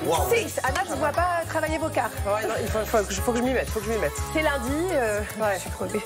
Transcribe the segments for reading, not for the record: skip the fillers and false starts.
Wow. 6. Anna, je ne vois pas travailler vos cartes. Ouais, non, faut que je m'y mette, C'est lundi. Ouais. Je suis crevée.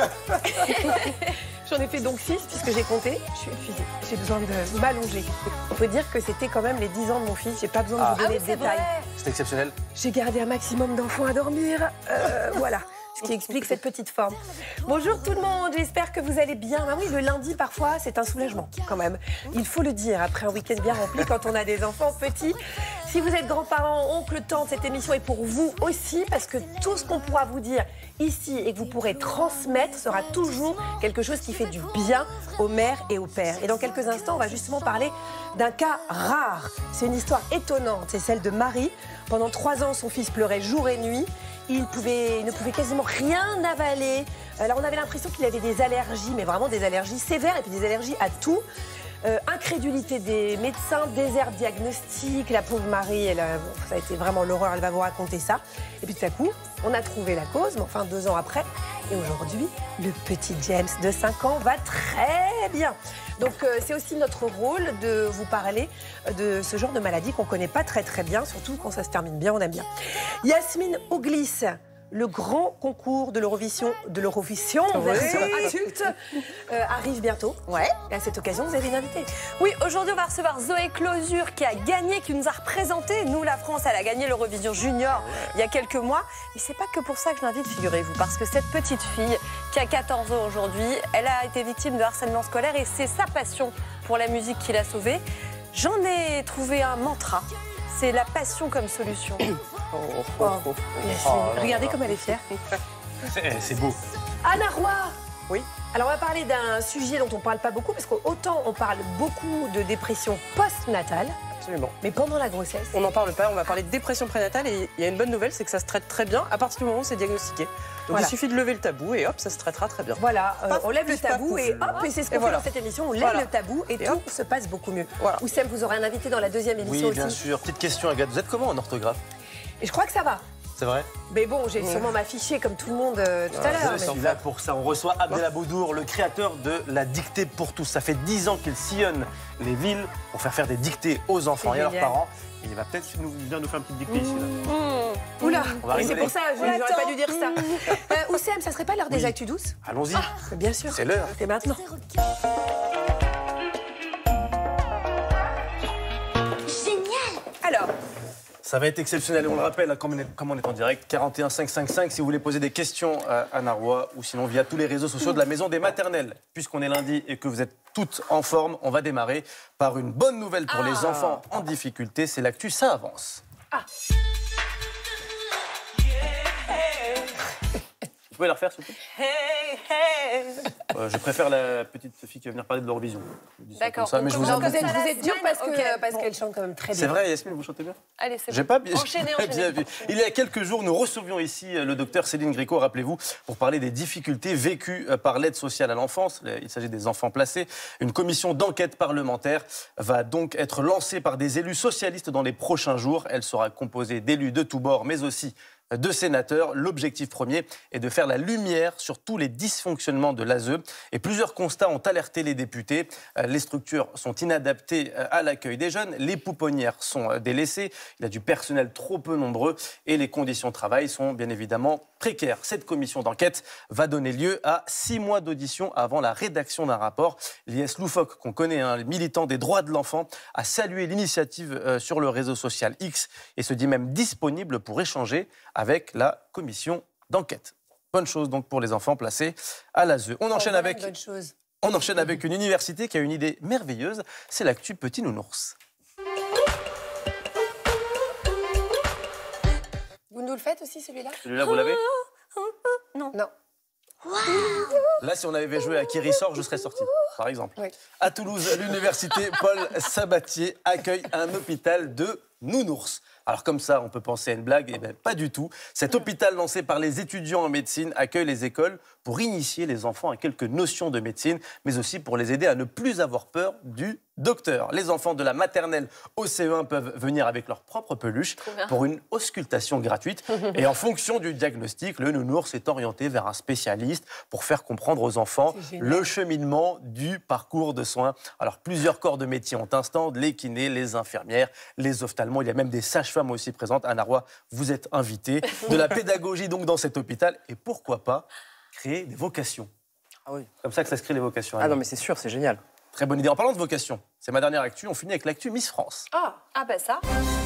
J'en ai fait donc 6 puisque j'ai compté. Je suis épuisée. J'ai besoin de m'allonger. Il faut dire que c'était quand même les 10 ans de mon fils. J'ai pas besoin de vous donner de détails. C'est exceptionnel. J'ai gardé un maximum d'enfants à dormir. Voilà. Ce qui explique cette petite forme. Bonjour tout le monde, j'espère que vous allez bien. Ah oui, le lundi, parfois, c'est un soulagement, quand même. Il faut le dire, après un week-end bien rempli, quand on a des enfants petits. Si vous êtes grands-parents, oncles, tantes, cette émission est pour vous aussi, parce que tout ce qu'on pourra vous dire ici et que vous pourrez transmettre sera toujours quelque chose qui fait du bien aux mères et aux pères. Et dans quelques instants, on va justement parler d'un cas rare. C'est une histoire étonnante, c'est celle de Marie. Pendant 3 ans, son fils pleurait jour et nuit. Il ne pouvait quasiment rien avaler. Alors on avait l'impression qu'il avait des allergies, mais vraiment des allergies sévères et puis des allergies à tout. Incrédulité des médecins, désert diagnostic. La pauvre Marie, ça a été vraiment l'horreur, elle va vous raconter ça. Et puis tout à coup, on a trouvé la cause, mais enfin 2 ans après. Et aujourd'hui, le petit James de 5 ans va très bien. Donc c'est aussi notre rôle de vous parler de ce genre de maladie qu'on ne connaît pas très bien, surtout quand ça se termine bien, on aime bien. Yasmine Ouglis, le grand concours de l'Eurovision version adulte arrive bientôt. Ouais. Et à cette occasion, vous avez une invitée. Oui, aujourd'hui, on va recevoir Zoé Closure qui a gagné, qui nous a représenté. Nous, la France, elle a gagné l'Eurovision Junior il y a quelques mois. Mais c'est pas que pour ça que je l'invite, figurez-vous, parce que cette petite fille qui a 14 ans aujourd'hui, elle a été victime de harcèlement scolaire et c'est sa passion pour la musique qui l'a sauvée. J'en ai trouvé un mantra. C'est la passion comme solution. Regardez comme elle est fière. C'est beau. Anna Roy. Oui. Alors on va parler d'un sujet dont on ne parle pas beaucoup, parce qu'autant on parle beaucoup de dépression post-natale, Absolument. mais pendant la grossesse. On n'en parle pas, on va parler de dépression prénatale et il y a une bonne nouvelle, c'est que ça se traite très bien à partir du moment où c'est diagnostiqué. Donc Voilà. il suffit de lever le tabou et hop, ça se traitera très bien. Voilà, Paf, on lève le plus, paf, tabou pouf. et hop, et c'est ce qu'on Et fait voilà. dans cette émission, on lève Voilà. le tabou et Et tout hop. se passe beaucoup mieux. Voilà. Oussem, vous aurez un invité dans la deuxième émission Oui, bien aussi. sûr. Petite question, Agathe. Vous êtes comment en orthographe? Et je crois que ça va. C'est vrai? Mais bon, j'ai sûrement m'afficher comme tout le monde tout à l'heure. Je suis là pour ça. On reçoit Abdelaboudour, le créateur de la dictée pour tous. Ça fait 10 ans qu'il sillonne les villes pour faire des dictées aux enfants et à leurs génial. parents. Et il va peut-être venir nous faire une petite dictée ici. Là. Oula, On va et c'est rigoler. pour ça, je n'aurais pas dû dire ça. Oussem, ça serait pas l'heure des Oui. actus douces? Allons-y. Bien sûr. C'est l'heure. C'est maintenant. Alors, Ça va être exceptionnel. On le rappelle, hein, comme on est en direct, 41 555 si vous voulez poser des questions à Anna Roy ou sinon via tous les réseaux sociaux de la Maison des Maternelles. Puisqu'on est lundi et que vous êtes toutes en forme, on va démarrer par une bonne nouvelle pour les enfants en difficulté. C'est l'actu, ça avance. Vous pouvez la refaire, s'il vous plaît? Je préfère la petite fille qui va venir parler de l'Eurovision. Je dis ça D'accord. comme ça, mais je vous en vous prie. êtes dur parce Ok, qu'elle chante quand même très bien. C'est vrai, Yasmine, vous chantez bien? Allez, c'est J'ai bon. pas bien, Enchaînez, j'ai pas bien vu. Il y a quelques jours, nous recevions ici le docteur Céline Gréco, rappelez-vous, pour parler des difficultés vécues par l'aide sociale à l'enfance. Il s'agit des enfants placés. Une commission d'enquête parlementaire va donc être lancée par des élus socialistes dans les prochains jours. Elle sera composée d'élus de tous bords, mais aussi de sénateurs. L'objectif premier est de faire la lumière sur tous les dysfonctionnements de l'ASE. Et plusieurs constats ont alerté les députés. Les structures sont inadaptées à l'accueil des jeunes, les pouponnières sont délaissées, il y a du personnel trop peu nombreux et les conditions de travail sont bien évidemment précaires. Cette commission d'enquête va donner lieu à 6 mois d'audition avant la rédaction d'un rapport. L'IS Loufoque, qu'on connaît, le militant des droits de l'enfant, a salué l'initiative sur le réseau social X et se dit même disponible pour échanger avec la commission d'enquête. Bonne chose donc pour les enfants placés à l'ASE. On enchaîne avec une université qui a une idée merveilleuse, c'est l'actu Petit Nounours. Vous nous le faites aussi, celui-là? Celui-là, vous l'avez? Non. Là, si on avait joué à Qui ressort, je serais sorti, par exemple. Oui. À Toulouse, l'université Paul Sabatier accueille un hôpital de nounours. Alors comme ça, on peut penser à une blague, eh bien pas du tout. Cet hôpital lancé par les étudiants en médecine accueille les écoles pour initier les enfants à quelques notions de médecine, mais aussi pour les aider à ne plus avoir peur du docteur. Les enfants de la maternelle au CE1 peuvent venir avec leur propre peluche pour une auscultation gratuite. Et en fonction du diagnostic, le nounours est orienté vers un spécialiste pour faire comprendre aux enfants le cheminement du parcours de soins. Alors plusieurs corps de métier ont un stand, les kinés, les infirmières, les ophtalmos, il y a même des sages-femmes sage-femme aussi présente. Anna Roy, vous êtes invitée. De la pédagogie donc dans cet hôpital. Et pourquoi pas créer des vocations. Ah oui. Comme ça que ça se crée les vocations. Ah non, mais c'est sûr, c'est génial. Très bonne idée. En parlant de vocation, c'est ma dernière actu. On finit avec l'actu Miss France. Ah ben ça.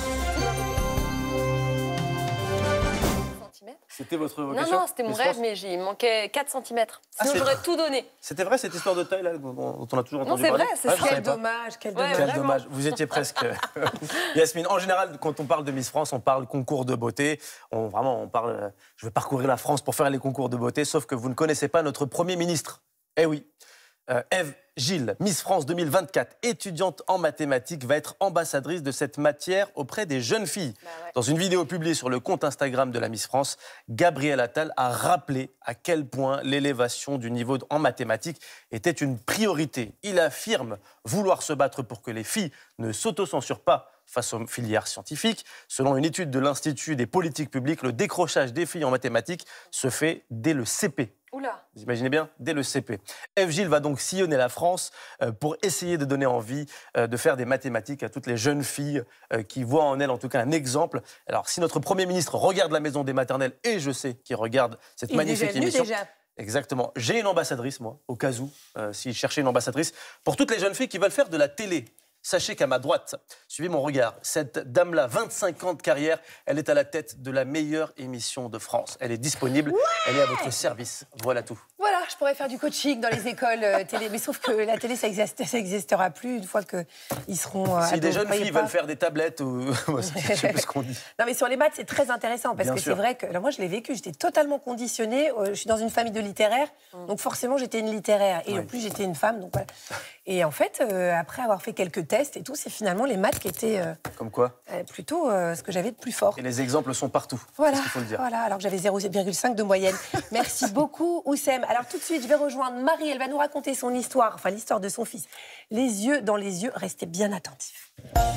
C'était votre vocation? Non, c'était mon rêve, mais il manquait 4 cm. Sinon, j'aurais tout donné. C'était vrai cette histoire de taille là, dont on a toujours entendu c'est parler? vrai, c'est ça. Quel dommage, quel dommage. Quel dommage, vous étiez presque. Yasmine, en général, quand on parle de Miss France, on parle concours de beauté. On parle. Je vais parcourir la France pour faire les concours de beauté, sauf que vous ne connaissez pas notre Premier ministre. Eh oui. Ève Gilles, Miss France 2024, étudiante en mathématiques, va être ambassadrice de cette matière auprès des jeunes filles. Dans une vidéo publiée sur le compte Instagram de la Miss France, Gabriel Attal a rappelé à quel point l'élévation du niveau en mathématiques était une priorité. Il affirme vouloir se battre pour que les filles ne s'autocensurent pas face aux filières scientifiques. Selon une étude de l'Institut des politiques publiques, le décrochage des filles en mathématiques se fait dès le CP. Oula. Vous imaginez bien, dès le CP. Ève Gilles va donc sillonner la France pour essayer de donner envie de faire des mathématiques à toutes les jeunes filles qui voient en elle en tout cas un exemple. Alors si notre Premier ministre regarde la Maison des maternelles, et je sais qu'il regarde cette magnifique émission... Exactement. J'ai une ambassadrice, moi, au cas où, s'il cherchait une ambassadrice, pour toutes les jeunes filles qui veulent faire de la télé. Sachez qu'à ma droite, suivez mon regard, cette dame-là, 25 ans de carrière, elle est à la tête de la meilleure émission de France. Elle est disponible, elle est à votre service. Voilà tout. Voilà, je pourrais faire du coaching dans les écoles télé, mais sauf que la télé, ça n'existera plus une fois qu'ils seront... Si des jeunes filles veulent faire des tablettes, ou... je sais plus ce qu'on dit. Non, mais sur les maths, c'est très intéressant, parce que c'est vrai que... Alors moi, je l'ai vécu, j'étais totalement conditionnée. Je suis dans une famille de littéraires, donc forcément, j'étais une littéraire. Et en plus, j'étais une femme, donc voilà. Et en fait, après avoir fait quelques tests et tout, c'est finalement les maths qui étaient... Comme quoi plutôt ce que j'avais de plus fort. Et les exemples sont partout, voilà, c'est ce qu'il faut le dire. Voilà, alors que j'avais 0,5 de moyenne. Merci beaucoup, Oussem. Alors tout de suite, je vais rejoindre Marie. Elle va nous raconter son histoire, enfin l'histoire de son fils. Les yeux dans les yeux, restez bien attentifs.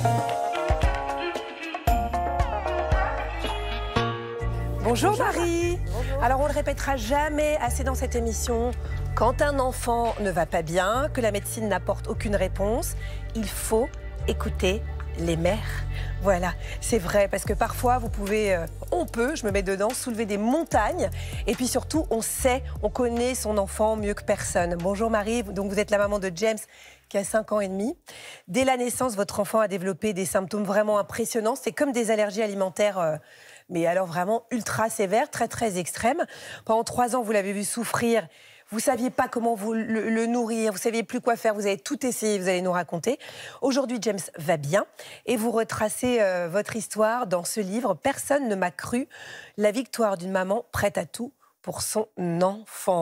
Bonjour Marie. Bonjour. Alors on le répétera jamais assez dans cette émission. Quand un enfant ne va pas bien, que la médecine n'apporte aucune réponse, il faut écouter les mères. Voilà, c'est vrai, parce que parfois, vous pouvez, on peut, je me mets dedans, soulever des montagnes. Et puis surtout, on connaît son enfant mieux que personne. Bonjour Marie, donc vous êtes la maman de James, qui a 5 ans et demi. Dès la naissance, votre enfant a développé des symptômes vraiment impressionnants. C'est comme des allergies alimentaires, mais alors vraiment ultra sévères, très très extrêmes. Pendant 3 ans, vous l'avez vu souffrir. Vous ne saviez pas comment le nourrir, vous ne saviez plus quoi faire, vous avez tout essayé, vous allez nous raconter. Aujourd'hui, James va bien et vous retracez votre histoire dans ce livre « Personne ne m'a cru, la victoire d'une maman prête à tout pour son enfant ».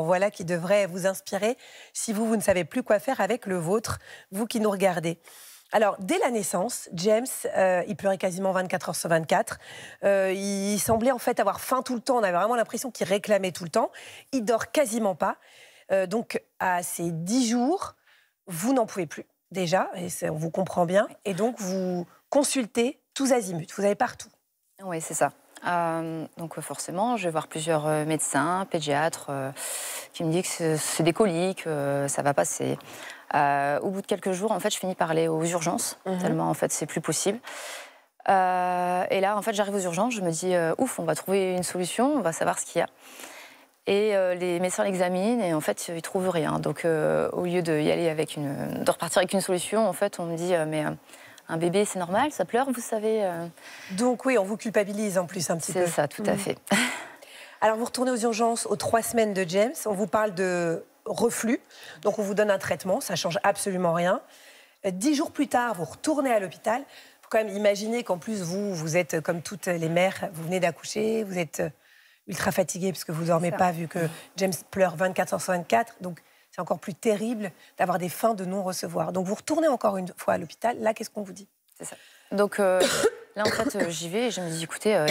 Voilà qui devrait vous inspirer si vous ne savez plus quoi faire avec le vôtre, vous qui nous regardez. Alors, dès la naissance, James, il pleurait quasiment 24 heures sur 24. Il semblait en fait avoir faim tout le temps. On avait vraiment l'impression qu'il réclamait tout le temps. Il dort quasiment pas. Donc, à ces 10 jours, vous n'en pouvez plus, déjà. Et on vous comprend bien. Et donc, vous consultez tous azimuts. Vous allez partout. Oui, c'est ça. Donc forcément, je vais voir plusieurs médecins, pédiatres, qui me disent que c'est des coliques, ça va passer. Au bout de quelques jours, en fait, je finis par aller aux urgences, tellement en fait, c'est plus possible. Et là, en fait, j'arrive aux urgences, je me dis ouf, on va trouver une solution, on va savoir ce qu'il y a. Et les médecins l'examinent et en fait, ils trouvent rien. Donc, au lieu de repartir avec une solution, en fait, on me dit mais un bébé, c'est normal, ça pleure, vous savez. Donc oui, on vous culpabilise en plus un petit peu. C'est ça, tout à fait. Alors, vous retournez aux urgences aux 3 semaines de James. On vous parle de reflux. Donc, on vous donne un traitement. Ça ne change absolument rien. 10 jours plus tard, vous retournez à l'hôpital. Il faut quand même imaginer qu'en plus, vous êtes comme toutes les mères. Vous venez d'accoucher. Vous êtes ultra fatiguée parce que vous ne dormez pas vu que James pleure 24 heures sur 24. Donc, c'est encore plus terrible d'avoir des fins de non-recevoir. Donc, vous retournez encore une fois à l'hôpital. Là, qu'est-ce qu'on vous dit? C'est ça. Donc, là, en fait, j'y vais et je me dis, écoutez,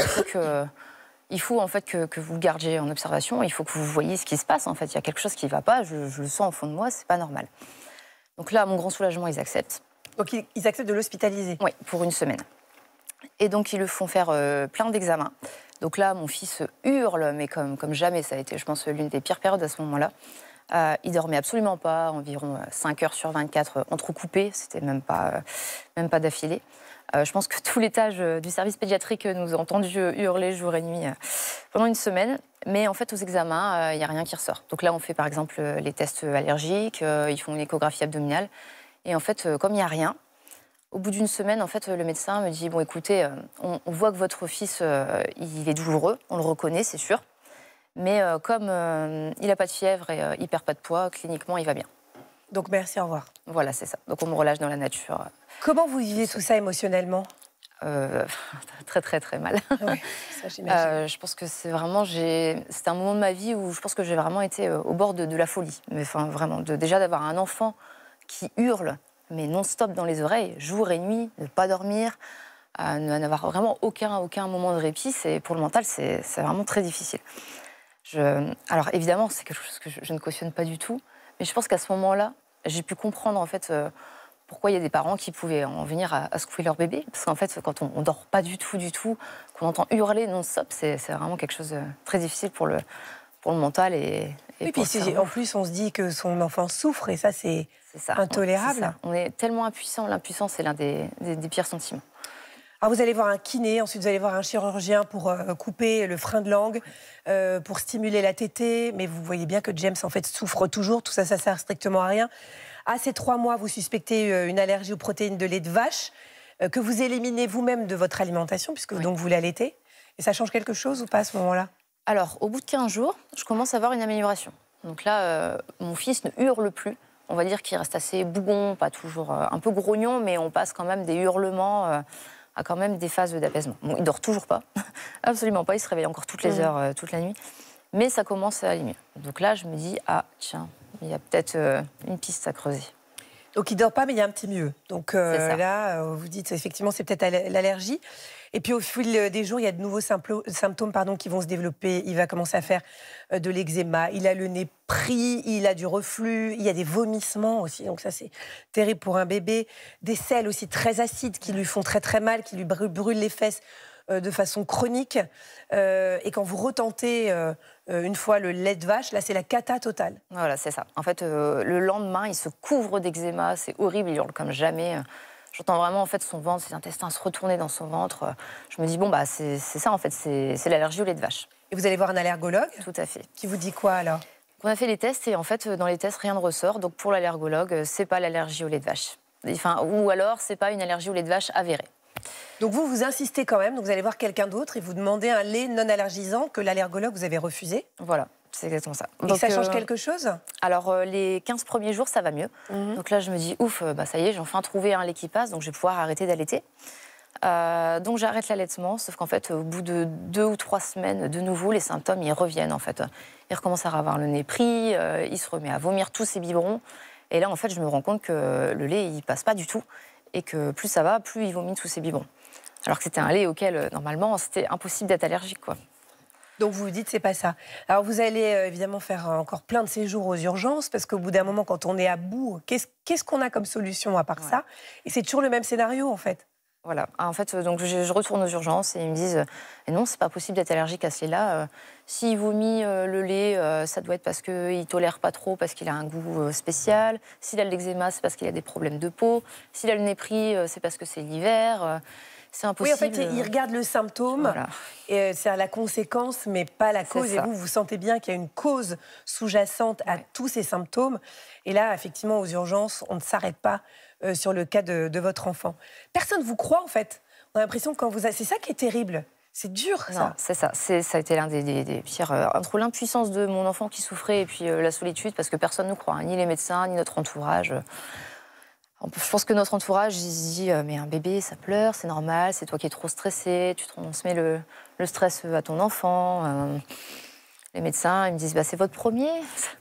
il faut en fait que vous le gardiez en observation. Il faut que vous voyiez ce qui se passe. En fait, il y a quelque chose qui ne va pas. Je le sens au fond de moi. C'est pas normal. Donc là, à mon grand soulagement, ils acceptent. Donc, ils acceptent de l'hospitaliser? Oui, pour 1 semaine. Et donc, ils le font faire plein d'examens. Donc là, mon fils hurle, mais comme jamais. Ça a été, je pense, l'une des pires périodes à ce moment-là. Il dormait absolument pas, environ 5 heures sur 24 entrecoupées, c'était même pas d'affilée. Je pense que tout l'étage du service pédiatrique nous a entendu hurler jour et nuit pendant une semaine. Mais en fait, aux examens, il n'y a rien qui ressort. Donc là, on fait par exemple les tests allergiques, ils font une échographie abdominale. Et en fait, comme il n'y a rien, au bout d'une semaine, en fait, le médecin me dit « Bon, écoutez, on voit que votre fils, il est douloureux, on le reconnaît, c'est sûr. Mais comme il n'a pas de fièvre et il ne perd pas de poids, cliniquement, il va bien. » Donc merci, au revoir. Voilà, c'est ça. Donc on me relâche dans la nature. Comment vous vivez tout ça émotionnellement? Très, très, très mal. Ouais, ça, j'imagine. Je pense que c'est vraiment... C'est un moment de ma vie où je pense que j'ai vraiment été au bord de la folie. Mais enfin, vraiment, déjà d'avoir un enfant qui hurle, mais non-stop dans les oreilles, jour et nuit, ne pas dormir, n'avoir vraiment aucun moment de répit, pour le mental, c'est vraiment très difficile. Alors évidemment, c'est quelque chose que je ne cautionne pas du tout, mais je pense qu'à ce moment-là, j'ai pu comprendre en fait pourquoi il y a des parents qui pouvaient en venir à secouer leur bébé. Parce qu'en fait, quand on ne dort pas du tout, qu'on entend hurler non-stop, c'est vraiment quelque chose de très difficile pour le mental et puis pour le cerveau. en plus, on se dit que son enfant souffre et ça, c'est intolérable. C'est ça. On est tellement impuissant. L'impuissance, c'est l'un des pires sentiments. Alors vous allez voir un kiné, ensuite vous allez voir un chirurgien pour couper le frein de langue, pour stimuler la tétée, mais vous voyez bien que James en fait souffre toujours, tout ça, ça sert strictement à rien. À ces 3 mois, vous suspectez une allergie aux protéines de lait de vache, que vous éliminez vous-même de votre alimentation, puisque donc vous l'allaitez. Et ça change quelque chose ou pas à ce moment-là? Alors, au bout de 15 jours, je commence à avoir une amélioration. Donc là, mon fils ne hurle plus. On va dire qu'il reste assez bougon, pas toujours un peu grognon, mais on passe quand même des hurlements à quand même des phases d'apaisement. Bon, il dort toujours pas, absolument pas, il se réveille encore toutes les heures, toute la nuit. Mais ça commence à aller mieux. Donc là, je me dis, ah tiens, il y a peut-être une piste à creuser. Donc il ne dort pas, mais il y a un petit mieux. Donc là, vous dites, effectivement, c'est peut-être l'allergie. Et puis au fil des jours, il y a de nouveaux symptômes qui vont se développer. Il va commencer à faire de l'eczéma, il a le nez pris, il a du reflux, il y a des vomissements aussi. Donc ça, c'est terrible pour un bébé. Des selles aussi très acides qui lui font très très mal, qui lui brûlent les fesses de façon chronique. Et quand vous retentez une fois le lait de vache, là, c'est la cata totale. Voilà, c'est ça. En fait, le lendemain, il se couvre d'eczéma, c'est horrible, il hurle comme jamais. J'entends vraiment en fait son ventre, ses intestins se retourner dans son ventre. Je me dis, bon, bah, c'est ça en fait, c'est l'allergie au lait de vache. Et vous allez voir un allergologue? Tout à fait. Qui vous dit quoi alors? On a fait les tests et en fait, dans les tests, rien ne ressort. Donc pour l'allergologue, c'est pas l'allergie au lait de vache. Enfin, ou alors, c'est pas une allergie au lait de vache avérée. Donc vous insistez quand même, donc vous allez voir quelqu'un d'autre et vous demandez un lait non allergisant que l'allergologue vous avait refusé. Voilà, c'est exactement ça. Et donc, ça change quelque chose? Alors les 15 premiers jours, ça va mieux. Donc là, je me dis, ouf, bah, ça y est, j'ai enfin trouvé un lait qui passe, donc je vais pouvoir arrêter d'allaiter. Donc j'arrête l'allaitement, sauf qu'en fait, au bout de 2 ou 3 semaines, de nouveau, les symptômes, ils reviennent en fait. Il recommence à avoir le nez pris, il se remet à vomir tous ses biberons. Et là, en fait, je me rends compte que le lait, il passe pas du tout. Et que plus ça va, plus il vomit tous ses biberons. Alors que c'était un lait auquel, normalement, c'était impossible d'être allergique, quoi. Donc vous vous dites, c'est pas ça. Alors vous allez évidemment faire encore plein de séjours aux urgences, parce qu'au bout d'un moment, quand on est à bout, qu'est-ce qu'on a comme solution à part ça? Et c'est toujours le même scénario, en fait. Voilà. En fait, donc je retourne aux urgences et ils me disent non, c'est pas possible d'être allergique à ce lait-là. S'il vomit le lait, ça doit être parce qu'il tolère pas trop, parce qu'il a un goût spécial. S'il a de l'eczéma, c'est parce qu'il a des problèmes de peau. S'il a le nez pris, c'est parce que c'est l'hiver. C'est impossible. Oui, en fait, il regarde le symptôme, voilà. Et c'est la conséquence, mais pas la cause. Et vous sentez bien qu'il y a une cause sous-jacente à tous ces symptômes. Et là, effectivement, aux urgences, on ne s'arrête pas sur le cas de votre enfant. Personne ne vous croit, en fait. On a l'impression que quand vous... C'est ça qui est terrible. C'est dur, ça. Non, c'est ça. Ça a été l'un des pires... entre l'impuissance de mon enfant qui souffrait et puis la solitude, parce que personne ne nous croit, hein, ni les médecins, ni notre entourage. Je pense que notre entourage, il se dit mais un bébé, ça pleure, c'est normal, c'est toi qui es trop stressé, tu transmets le stress à ton enfant. Les médecins, ils me disent c'est votre premier.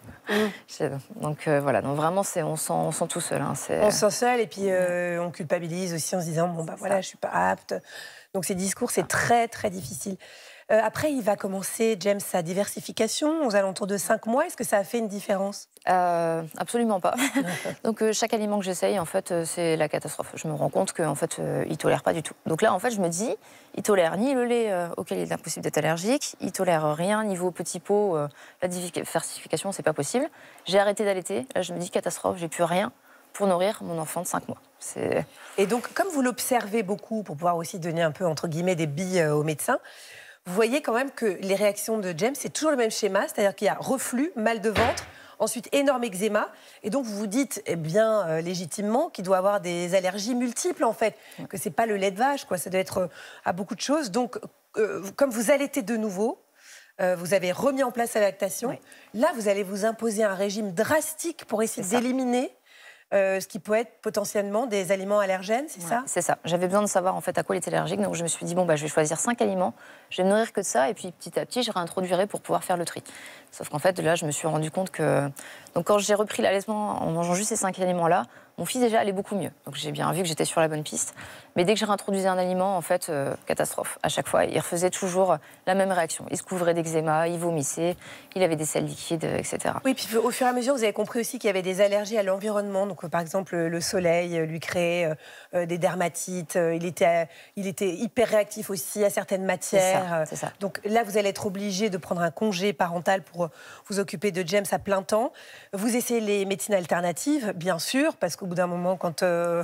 Donc voilà, donc vraiment, on sent tout seul. Hein, on se sent seul et puis on culpabilise aussi en se disant voilà, je suis pas apte. Donc ces discours, c'est très très difficile. Après, il va commencer, James, sa diversification aux alentours de 5 mois. Est-ce que ça a fait une différence? Absolument pas. Donc chaque aliment que j'essaye, en fait, c'est la catastrophe. Je me rends compte qu'en fait, il tolère pas du tout. Donc là, en fait, je me dis, il tolère ni le lait auquel il est impossible d'être allergique, il tolère rien niveau petit pot, la diversification, c'est pas possible. J'ai arrêté d'allaiter. Là, je me dis catastrophe, j'ai plus rien pour nourrir mon enfant de 5 mois. Et donc, comme vous l'observez beaucoup, pour pouvoir aussi donner un peu, entre guillemets, des billes aux médecins, vous voyez quand même que les réactions de James, c'est toujours le même schéma, c'est-à-dire qu'il y a reflux, mal de ventre, ensuite énorme eczéma, et donc vous vous dites, eh bien, légitimement, qu'il doit avoir des allergies multiples, en fait, que c'est pas le lait de vache, quoi, ça doit être à beaucoup de choses. Donc, comme vous allaitez de nouveau, vous avez remis en place la lactation, là, vous allez vous imposer un régime drastique pour essayer d'éliminer ce qui peut être potentiellement des aliments allergènes, c'est ça? C'est ça. J'avais besoin de savoir en fait à quoi il était allergique, donc je me suis dit bon bah je vais choisir 5 aliments, je vais me nourrir que de ça et puis petit à petit je réintroduirai pour pouvoir faire le tri. Sauf qu'en fait là je me suis rendu compte que donc quand j'ai repris l'allaitement en mangeant juste ces 5 aliments là, mon fils déjà allait beaucoup mieux. Donc j'ai bien vu que j'étais sur la bonne piste. Mais dès que j'ai réintroduisé un aliment, en fait, catastrophe. À chaque fois, il refaisait toujours la même réaction. Il se couvrait d'eczéma, il vomissait, il avait des selles liquides, etc. Oui, puis au fur et à mesure, vous avez compris aussi qu'il y avait des allergies à l'environnement. Donc, par exemple, le soleil lui créait des dermatites. Il était hyper réactif aussi à certaines matières. C'est ça. Donc là, vous allez être obligé de prendre un congé parental pour vous occuper de James à plein temps. Vous essayez les médecines alternatives, bien sûr, parce qu'au bout d'un moment, quand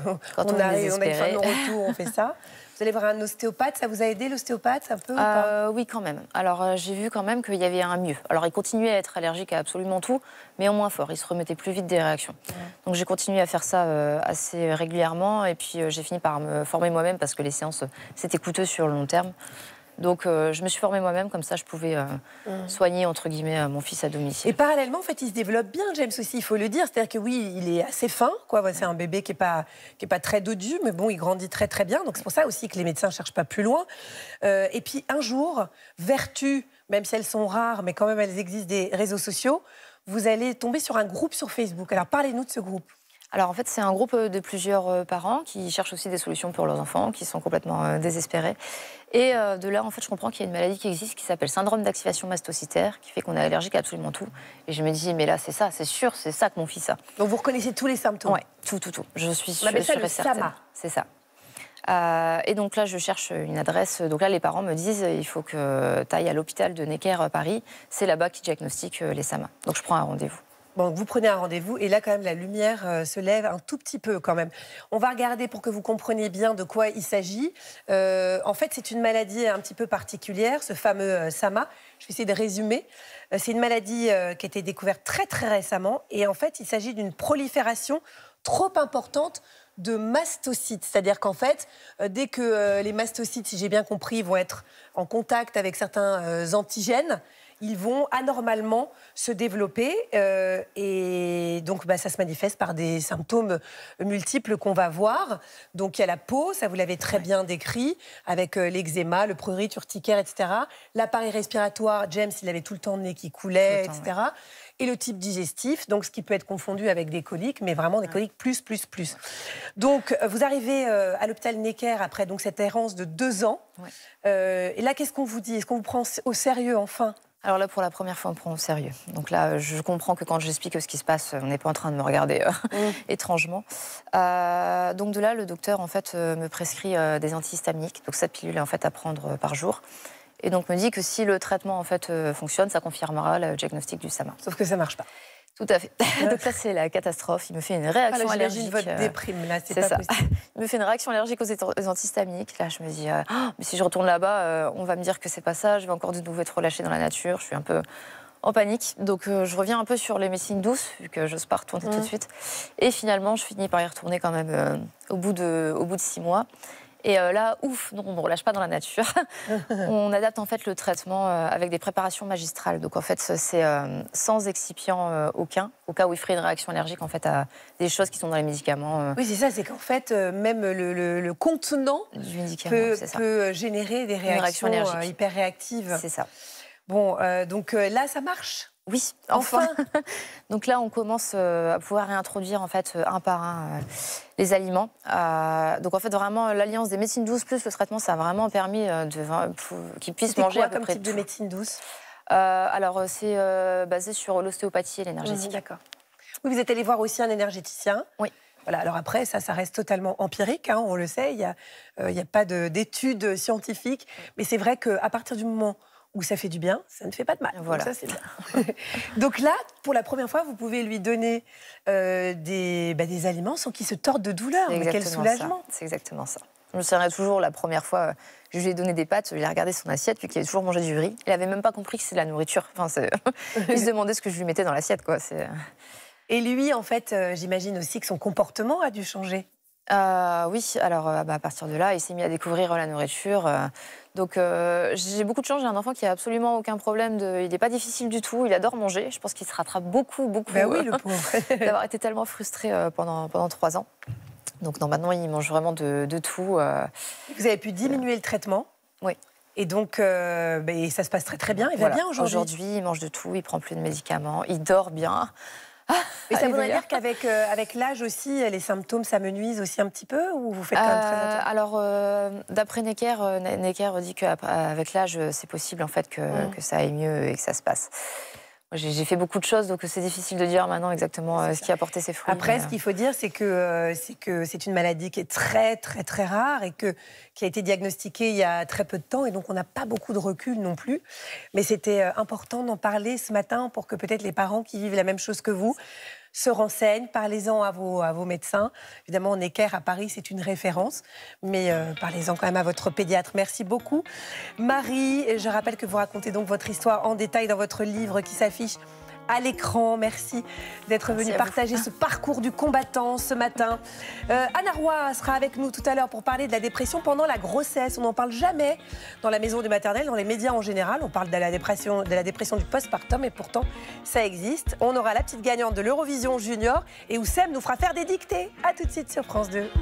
on a une fin de non-retour, on fait ça. Vous allez voir un ostéopathe, ça vous a aidé l'ostéopathe un peu ou pas? Oui, quand même. Alors j'ai vu quand même qu'il y avait un mieux. Alors il continuait à être allergique à absolument tout, mais en moins fort. Il se remettait plus vite des réactions. Donc j'ai continué à faire ça assez régulièrement et puis j'ai fini par me former moi-même parce que les séances, c'était coûteux sur le long terme. Donc je me suis formée moi-même, comme ça je pouvais soigner, entre guillemets, mon fils à domicile. Et parallèlement, en fait, il se développe bien, James aussi, il faut le dire. C'est-à-dire que oui, il est assez fin, quoi. C'est un bébé qui est pas très dodu, mais bon, il grandit très très bien. Donc c'est pour ça aussi que les médecins ne cherchent pas plus loin. Et puis un jour, vertu, même si elles sont rares, mais quand même elles existent, des réseaux sociaux, vous allez tomber sur un groupe sur Facebook. Alors parlez-nous de ce groupe. Alors en fait, c'est un groupe de plusieurs parents qui cherchent aussi des solutions pour leurs enfants, qui sont complètement désespérés. Et de là, en fait, je comprends qu'il y a une maladie qui existe qui s'appelle syndrome d'activation mastocytaire, qui fait qu'on est allergique à absolument tout. Et je me dis, mais là, c'est ça, c'est sûr, c'est ça que mon fils a. Donc vous reconnaissez tous les symptômes? Oui, tout. Je suis sûre et certaine. SAMA. C'est ça. Et donc là, je cherche une adresse. Donc là, les parents me disent, il faut que tu ailles à l'hôpital de Necker, Paris. C'est là-bas qu'ils diagnostiquent les SAMA. Donc je prends un rendez-vous. Bon, vous prenez un rendez-vous et là, quand même, la lumière se lève un tout petit peu, quand même. On va regarder pour que vous compreniez bien de quoi il s'agit. En fait, c'est une maladie un petit peu particulière, ce fameux SAMA. Je vais essayer de résumer. C'est une maladie qui a été découverte très, très récemment. Et en fait, il s'agit d'une prolifération trop importante de mastocytes. C'est-à-dire qu'en fait, dès que les mastocytes, si j'ai bien compris, vont être en contact avec certains antigènes, ils vont anormalement se développer et donc ça se manifeste par des symptômes multiples qu'on va voir. Donc il y a la peau, ça vous l'avez très bien décrit, avec l'eczéma, le prurite urticaire, etc. L'appareil respiratoire, James, il avait tout le temps le nez qui coulait, etc. Ouais. Et le type digestif, donc ce qui peut être confondu avec des coliques, mais vraiment des coliques plus. Donc vous arrivez à l'hôpital Necker après donc, cette errance de 2 ans. Ouais. Et là, qu'est-ce qu'on vous dit? Est-ce qu'on vous prend au sérieux enfin? Alors là, pour la première fois, on me prend au sérieux. Donc là, je comprends que quand j'explique ce qui se passe, on n'est pas en train de me regarder étrangement. Donc de là, le docteur, en fait, me prescrit des antihistaminiques, donc 7 pilules en fait, à prendre par jour. Et donc me dit que si le traitement en fait, fonctionne, ça confirmera le diagnostic du SAMA. Sauf que ça ne marche pas. Tout à fait. Donc là, c'est la catastrophe. Il me fait une réaction allergique. Votre déprime, là, c'est pas ça. possible. Il me fait une réaction allergique aux antihistaminiques. Là, je me dis, mais si je retourne là-bas, on va me dire que c'est pas ça. Je vais encore de nouveau être relâchée dans la nature. Je suis un peu en panique. Donc, je reviens un peu sur les médecines douces, vu que j'ose pas retourner tout de suite. Et finalement, je finis par y retourner quand même au bout de 6 mois. Et là, ouf, non, on ne relâche pas dans la nature. On adapte en fait le traitement avec des préparations magistrales. Donc en fait, c'est sans excipient aucun, au cas où il ferait une réaction allergique en fait à des choses qui sont dans les médicaments. Oui, c'est ça, c'est qu'en fait, même le contenant du médicament peut générer des réactions hyper réactives. C'est ça. Bon, donc là, ça marche. Oui, enfin. Donc là, on commence à pouvoir réintroduire en fait un par un les aliments. Donc en fait, vraiment, l'alliance des médecines douces plus le traitement, ça a vraiment permis qu'ils puissent manger à peu près comme type de médecine douce? Alors, c'est basé sur l'ostéopathie et l'énergétique. D'accord. Oui, vous êtes allé voir aussi un énergéticien. Oui. Voilà, alors après, ça reste totalement empirique, hein, on le sait, il n'y a pas d'études scientifiques, mais c'est vrai qu'à partir du moment où ça fait du bien, ça ne fait pas de mal. Voilà. Donc ça, c'est bien. Donc là, pour la première fois, vous pouvez lui donner des aliments sans qu'il se torde de douleur. Mais quel soulagement. C'est exactement ça. Je me souviendrai toujours la première fois, je lui ai donné des pâtes, je lui ai regardé son assiette, puis qu'il avait toujours mangé du riz. Il n'avait même pas compris que c'est de la nourriture. Enfin, il se demandait ce que je lui mettais dans l'assiette, quoi. Et lui, en fait, j'imagine aussi que son comportement a dû changer. Oui, alors à partir de là, il s'est mis à découvrir la nourriture. Donc j'ai beaucoup de chance, j'ai un enfant qui a absolument aucun problème. Il n'est pas difficile du tout, il adore manger. Je pense qu'il se rattrape beaucoup Ben oui, le pauvre. d'avoir été tellement frustré pendant 3 ans. Donc non, maintenant, il mange vraiment de tout. Vous avez pu diminuer le traitement. Oui. Et donc, ça se passe très très bien. Il va bien aujourd'hui. Aujourd'hui, il mange de tout, il prend plus de médicaments, il dort bien. Et ça voudrait dire qu'avec l'âge aussi, les symptômes s'amenuisent aussi un petit peu, ou vous faites quand même très attention? Alors, d'après Necker dit qu'avec l'âge, c'est possible en fait que ça aille mieux et que ça se passe. J'ai fait beaucoup de choses, donc c'est difficile de dire maintenant exactement ce qui a porté ses fruits. Après, ce qu'il faut dire, c'est que c'est une maladie qui est très, très, très rare et qui a été diagnostiquée il y a très peu de temps. Et donc, on n'a pas beaucoup de recul non plus. Mais c'était important d'en parler ce matin pour que peut-être les parents qui vivent la même chose que vous se renseignent, parlez-en à vos médecins. Évidemment, Necker à Paris, c'est une référence, mais parlez-en quand même à votre pédiatre. Merci beaucoup. Marie, je rappelle que vous racontez donc votre histoire en détail dans votre livre qui s'affiche à l'écran. Merci d'être venu partager ce parcours du combattant ce matin. Anna Roy sera avec nous tout à l'heure pour parler de la dépression pendant la grossesse. On n'en parle jamais dans la maison du maternel, dans les médias en général. On parle de la dépression du postpartum et pourtant ça existe. On aura la petite gagnante de l'Eurovision Junior et Oussem nous fera faire des dictées. À tout de suite sur France 2.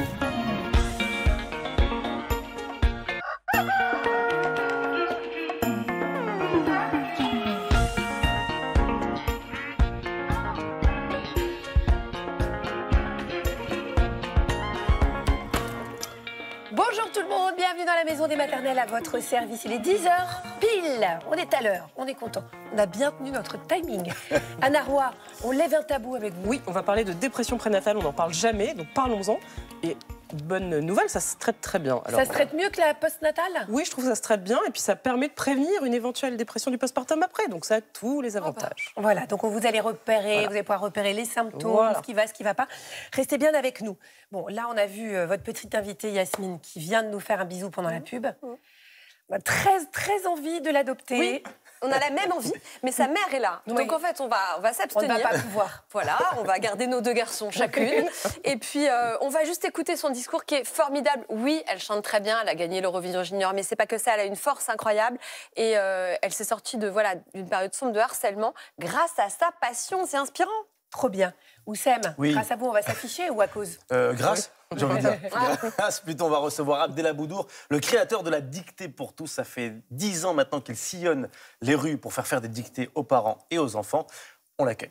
Bonjour tout le monde, bienvenue dans la maison des maternelles à votre service. Il est 10h pile, on est à l'heure, on est content. On a bien tenu notre timing. Anna Roy, on lève un tabou avec vous. Oui, on va parler de dépression prénatale, on n'en parle jamais, donc parlons-en. Et bonne nouvelle, ça se traite très bien. Alors, ça se traite mieux que la postnatale? Oui, je trouve que ça se traite bien et puis ça permet de prévenir une éventuelle dépression du postpartum après, donc ça a tous les avantages. Voilà, donc vous allez repérer, vous allez pouvoir repérer les symptômes, ce qui va pas. Restez bien avec nous. Bon, là on a vu votre petite invitée Yasmine qui vient de nous faire un bisou pendant la pub. On a très, très envie de l'adopter. Oui. On a la même envie, mais sa mère est là. Oui. Donc en fait, on va s'abstenir. On ne va pas pouvoir. Voilà, on va garder nos 2 garçons chacune. Et puis, on va juste écouter son discours qui est formidable. Oui, elle chante très bien, elle a gagné l'Eurovision Junior, mais c'est pas que ça, elle a une force incroyable. Et elle s'est sortie d'une période sombre de harcèlement grâce à sa passion. C'est inspirant. Trop bien. Oussem, grâce à vous, on va s'afficher ou à cause? Grâce, j'ai envie de dire. Grâce, plutôt, on va recevoir Abdelaboudour, le créateur de la dictée pour tous. Ça fait 10 ans maintenant qu'il sillonne les rues pour faire des dictées aux parents et aux enfants. On l'accueille.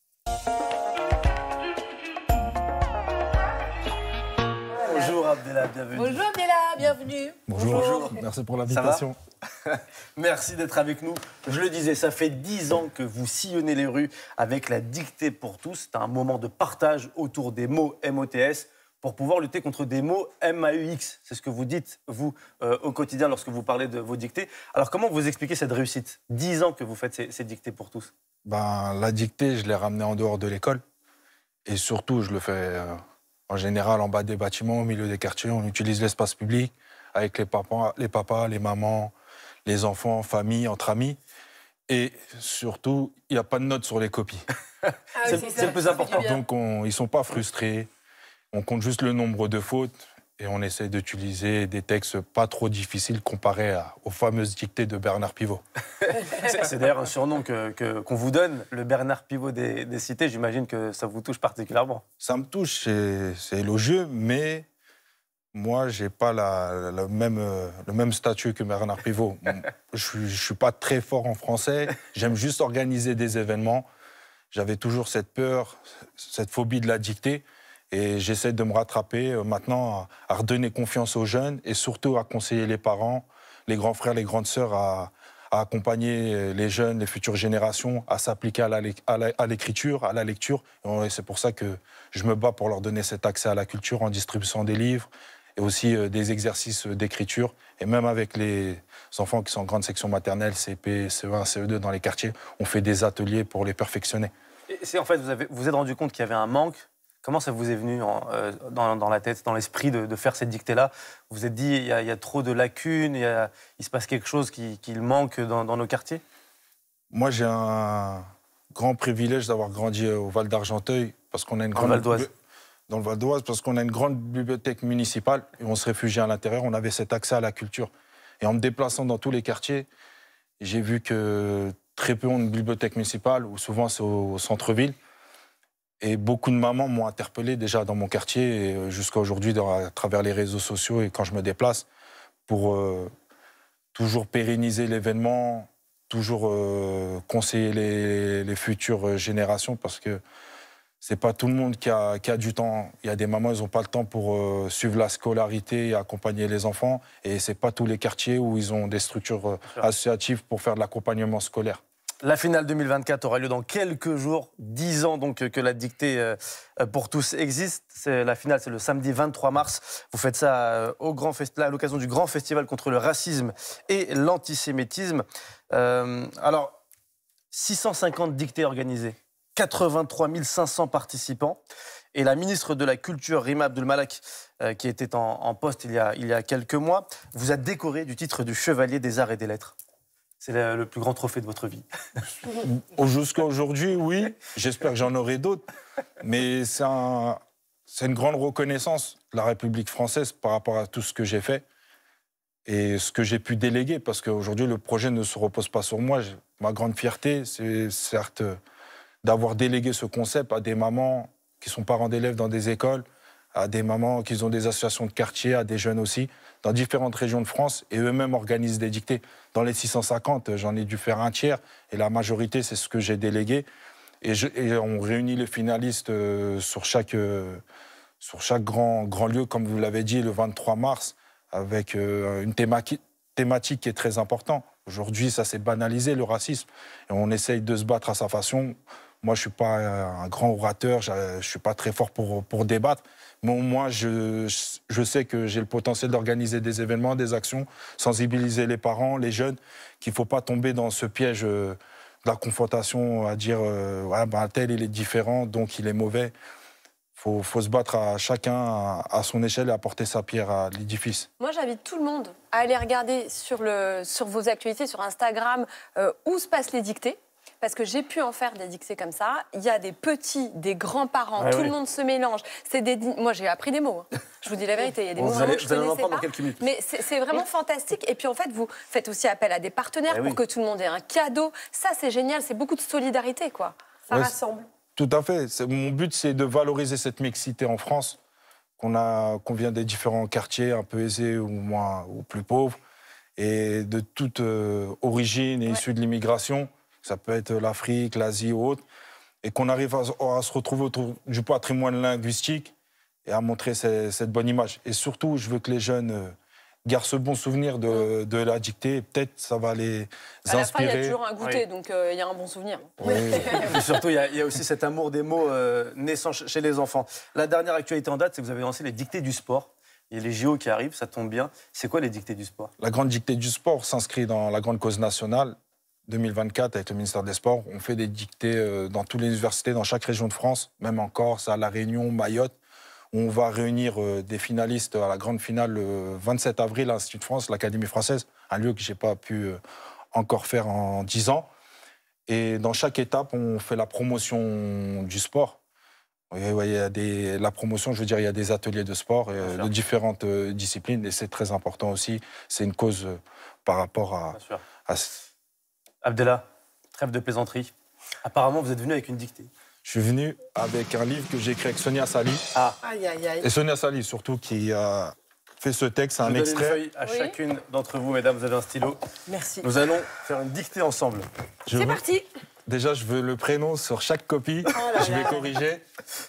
Bonjour Abdella, bienvenue. Bonjour Abdella, bienvenue. Bonjour. Merci pour l'invitation. Merci d'être avec nous. Je le disais, ça fait 10 ans que vous sillonnez les rues avec la dictée pour tous. C'est un moment de partage autour des mots MOTS pour pouvoir lutter contre des mots MAUX. C'est ce que vous dites, vous, au quotidien lorsque vous parlez de vos dictées. Alors, comment vous expliquez cette réussite? 10 ans que vous faites ces dictées pour tous. La dictée, je l'ai ramenée en dehors de l'école. Et surtout, je le fais en général en bas des bâtiments, au milieu des quartiers. On utilise l'espace public avec les papas, les mamans, les enfants, famille, entre amis. Et surtout, il n'y a pas de notes sur les copies. C'est le plus important. Donc, ils ne sont pas frustrés. On compte juste le nombre de fautes et on essaie d'utiliser des textes pas trop difficiles comparés aux fameuses dictées de Bernard Pivot. C'est d'ailleurs un surnom qu'on vous donne, le Bernard Pivot des cités. J'imagine que ça vous touche particulièrement. Ça me touche, c'est élogieux, mais Moi, je n'ai pas le même statut que Bernard Pivot. Je ne suis pas très fort en français. J'aime juste organiser des événements. J'avais toujours cette peur, cette phobie de la dictée. Et j'essaie de me rattraper maintenant à redonner confiance aux jeunes et surtout à conseiller les parents, les grands frères, les grandes sœurs à accompagner les jeunes, les futures générations, à s'appliquer à l'écriture, à la lecture. Et c'est pour ça que je me bats pour leur donner cet accès à la culture en distribuant des livres et aussi des exercices d'écriture. Et même avec les enfants qui sont en grande section maternelle, CP, CE1, CE2 dans les quartiers, on fait des ateliers pour les perfectionner. Et c'est en fait, vous vous êtes rendu compte qu'il y avait un manque. Comment ça vous est venu dans la tête, dans l'esprit de faire cette dictée-là? Vous vous êtes dit, il y a trop de lacunes, il se passe quelque chose qui manque dans nos quartiers? Moi, j'ai un grand privilège d'avoir grandi au Val d'Argenteuil, parce qu'on a une grande... Dans le Val d'Oise, parce qu'on a une grande bibliothèque municipale, et on se réfugiait à l'intérieur, on avait cet accès à la culture. Et en me déplaçant dans tous les quartiers, j'ai vu que très peu ont une bibliothèque municipale, ou souvent c'est au centre-ville. Et beaucoup de mamans m'ont interpellé déjà dans mon quartier, et jusqu'à aujourd'hui, à travers les réseaux sociaux et quand je me déplace, pour toujours pérenniser l'événement, toujours conseiller les futures générations, parce que c'est pas tout le monde qui a du temps. Il y a des mamans, ils n'ont pas le temps pour suivre la scolarité et accompagner les enfants. Et c'est pas tous les quartiers où ils ont des structures associatives pour faire de l'accompagnement scolaire. La finale 2024 aura lieu dans quelques jours, 10 ans donc que la dictée pour tous existe. La finale, c'est le samedi 23 mars. Vous faites ça à l'occasion du grand festival contre le racisme et l'antisémitisme. Alors, 650 dictées organisées, 83 500 participants. Et la ministre de la Culture, Rima Abdul-Malak, qui était en poste il y a quelques mois, vous a décoré du titre du Chevalier des Arts et des Lettres. C'est le plus grand trophée de votre vie. Jusqu'à aujourd'hui, oui. J'espère que j'en aurai d'autres. Mais c'est une grande reconnaissance de la République française par rapport à tout ce que j'ai fait et ce que j'ai pu déléguer. Parce qu'aujourd'hui, le projet ne se repose pas sur moi. Ma grande fierté, c'est certes d'avoir délégué ce concept à des mamans qui sont parents d'élèves dans des écoles, à des mamans qui ont des associations de quartier, à des jeunes aussi, dans différentes régions de France, et eux-mêmes organisent des dictées. Dans les 650, j'en ai dû faire un tiers, et la majorité, c'est ce que j'ai délégué. Et on réunit les finalistes sur chaque grand lieu, comme vous l'avez dit, le 23 mars, avec une thématique qui est très importante. Aujourd'hui, ça s'est banalisé, le racisme, et on essaye de se battre à sa façon. Moi, je ne suis pas un grand orateur, je ne suis pas très fort pour débattre, mais au moins, je sais que j'ai le potentiel d'organiser des événements, des actions, sensibiliser les parents, les jeunes, qu'il ne faut pas tomber dans ce piège de la confrontation à dire un tel, il est différent, donc il est mauvais. Il faut se battre à chacun à son échelle et apporter sa pierre à l'édifice. Moi, j'invite tout le monde à aller regarder sur vos actualités, sur Instagram, où se passent les dictées. Parce que j'ai pu en faire des dictées comme ça. Il y a des petits, des grands-parents, tout le monde se mélange. Moi, j'ai appris des mots. Je vous dis la vérité, il y a des mots que je ne connaissais pas. Dans quelques minutes. Mais c'est vraiment fantastique. Et puis, en fait, vous faites aussi appel à des partenaires pour que tout le monde ait un cadeau. Ça, c'est génial. C'est beaucoup de solidarité, quoi. Ça rassemble. Tout à fait. Mon but, c'est de valoriser cette mixité en France, qu'on vient des différents quartiers un peu aisés ou moins ou plus pauvres, et de toute origine et issue de l'immigration. Ça peut être l'Afrique, l'Asie ou autre, et qu'on arrive à se retrouver autour du patrimoine linguistique et à montrer cette bonne image. Et surtout, je veux que les jeunes gardent ce bon souvenir de la dictée. Peut-être ça va les inspirer. À la fin, il y a toujours un goûter, donc il y a un bon souvenir. Oui. Et surtout, il y a aussi cet amour des mots naissant chez les enfants. La dernière actualité en date, c'est que vous avez lancé les dictées du sport. Il y a les JO qui arrivent, ça tombe bien. C'est quoi les dictées du sport? La grande dictée du sport s'inscrit dans la grande cause nationale 2024 avec le ministère des Sports. On fait des dictées dans toutes les universités, dans chaque région de France, même en Corse, à La Réunion, Mayotte. On va réunir des finalistes à la grande finale le 27 avril à l'Institut de France, l'Académie française, un lieu que je n'ai pas pu encore faire en 10 ans. Et dans chaque étape, on fait la promotion du sport. Il y a la promotion, je veux dire, il y a des ateliers de sport de différentes disciplines, et c'est très important aussi. C'est une cause par rapport à Abdellah, trêve de plaisanterie. Apparemment, vous êtes venu avec une dictée. Je suis venu avec un livre que j'ai écrit avec Sonia Sali. Aïe, aïe, aïe. Et Sonia Sali, surtout, qui a fait ce texte, c'est Je un donne une extrait. feuille à chacune d'entre vous, mesdames, vous avez un stylo. Merci. Nous allons faire une dictée ensemble. Je C'est veux- parti. Déjà, je veux le prénom sur chaque copie. là Je vais là. corriger.